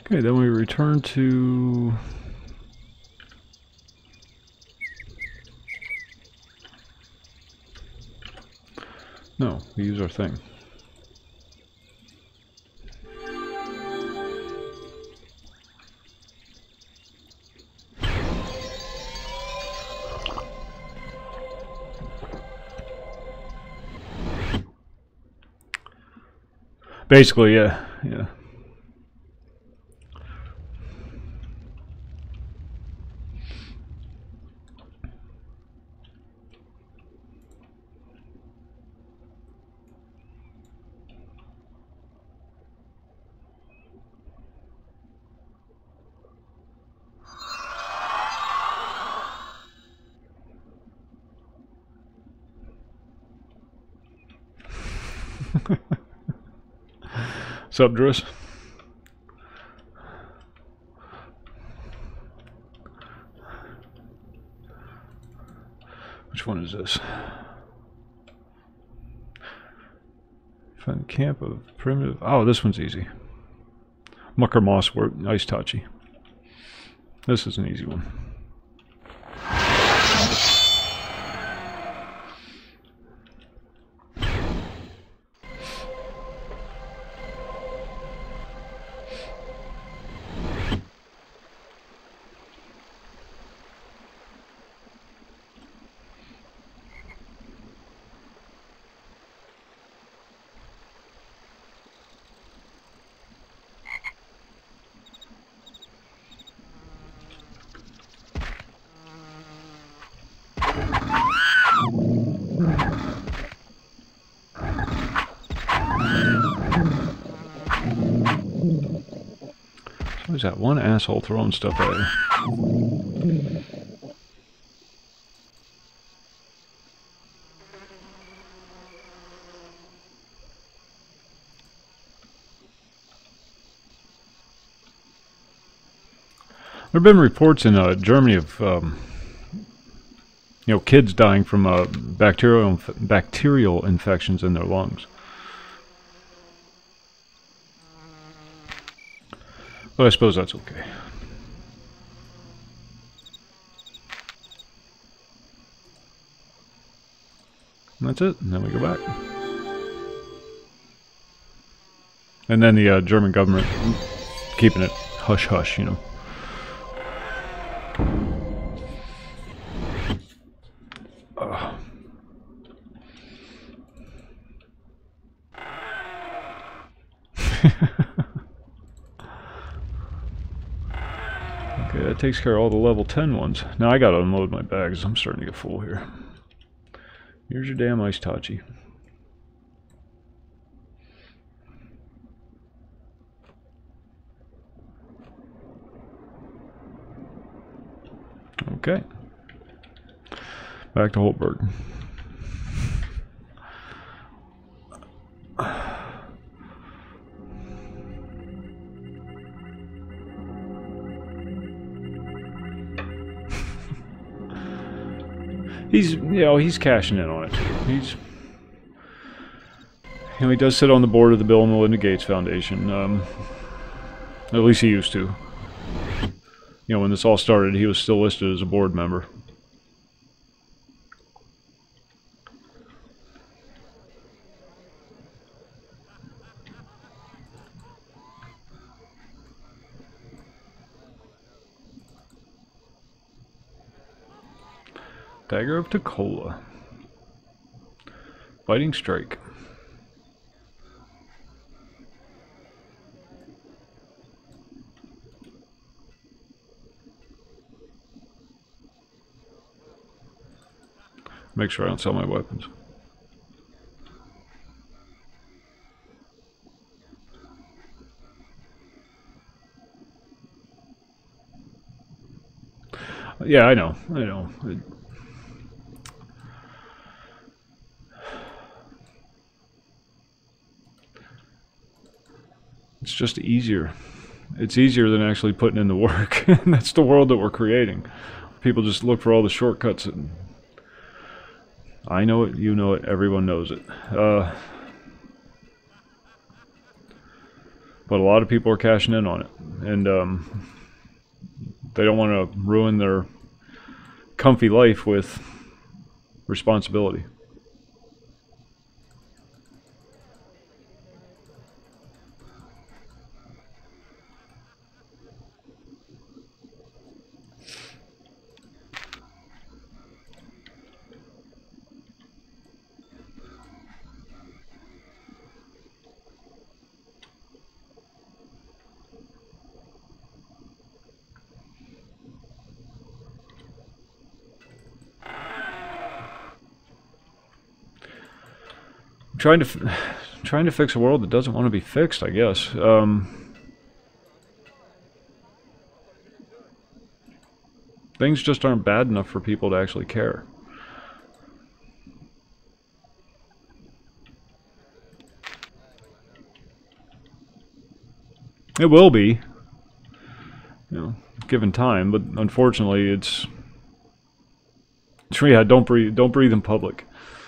Okay, then we return to... No, we use our thing. Basically, yeah, yeah. Sup, Driss? Which one is this? Find the camp of primitive... Oh, this one's easy. Mucker Moss Work, Ice Tachi. This is an easy one. Who's that one asshole throwing stuff at you? There have been reports in uh, Germany of um, you know, kids dying from uh, bacterial inf bacterial infections in their lungs. But I suppose that's okay. And that's it. And then we go back. And then the uh, German government keeping it hush-hush, you know. Uh. Okay, that takes care of all the level ten ones. Now I gotta unload my bags. I'm starting to get full here. Here's your damn Ice Tachi. Okay. Back to Holtberg. He's, you know, he's cashing in on it. He's, you know, he does sit on the board of the Bill and Melinda Gates Foundation. Um, at least he used to. You know, when this all started, he was still listed as a board member. Dagger of Tukola. Biting Strike. Make sure I don't sell my weapons. Yeah, I know. I know. It, It's just easier. It's easier than actually putting in the work. And that's the world that we're creating. People just look for all the shortcuts. And I know it, you know it, everyone knows it. Uh, But a lot of people are cashing in on it, and um, they don't want to ruin their comfy life with responsibility. Trying to trying to fix a world that doesn't want to be fixed, I guess. Um, things just aren't bad enough for people to actually care. It will be, you know, given time, but unfortunately, it's yeah. Don't breathe. Don't breathe in public.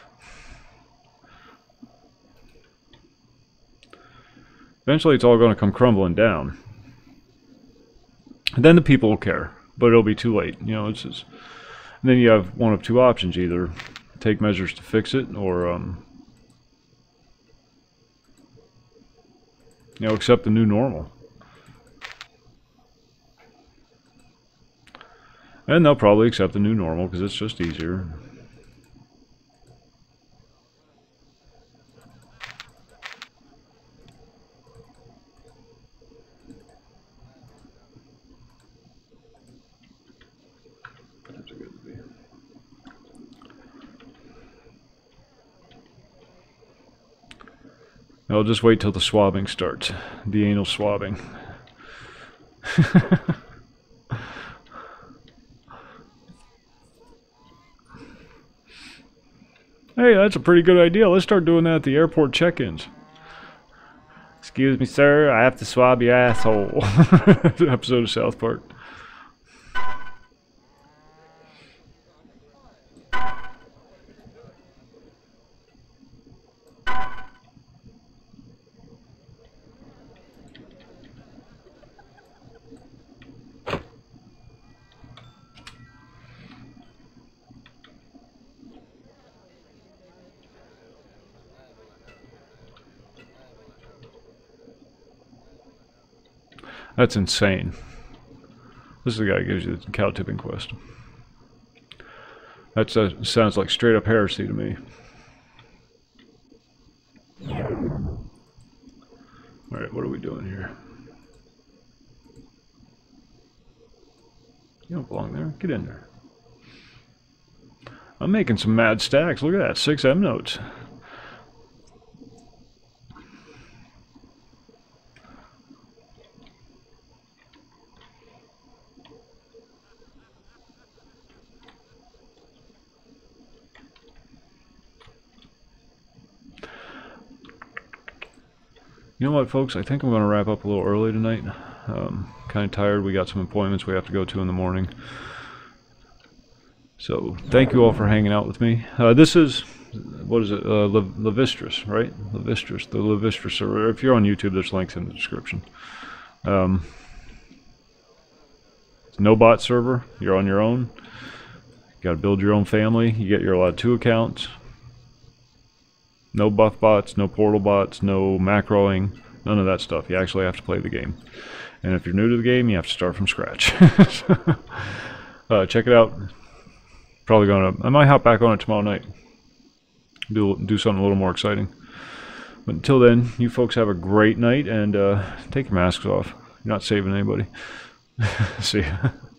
Eventually, it's all going to come crumbling down. And then the people will care, but it'll be too late. You know, it's just, and then you have one of two options: either take measures to fix it, or um, you know, accept the new normal. And they'll probably accept the new normal because it's just easier. I'll just wait till the swabbing starts. The anal swabbing. Hey, that's a pretty good idea. Let's start doing that at the airport check-ins. Excuse me, sir. I have to swab your asshole. Episode of South Park. That's insane. This is the guy who gives you the cow tipping quest. That uh, sounds like straight up heresy to me. Alright, what are we doing here? You don't belong there. Get in there. I'm making some mad stacks. Look at that. Six M notes. You know what, folks? I think I'm going to wrap up a little early tonight. Um, kind of tired. We got some appointments we have to go to in the morning. So, thank you all for hanging out with me. Uh, this is, what is it? Uh, Le Levistris, right? Levistris, the Levistris server. If you're on YouTube, there's links in the description. Um, it's no bot server. You're on your own. You got to build your own family. You get your allowed two accounts. No buff bots, no portal bots, no macroing, none of that stuff. You actually have to play the game. And if you're new to the game, you have to start from scratch. uh, check it out. Probably gonna, I might hop back on it tomorrow night. Do, do something a little more exciting. But until then, you folks have a great night, and uh, take your masks off. You're not saving anybody. See ya.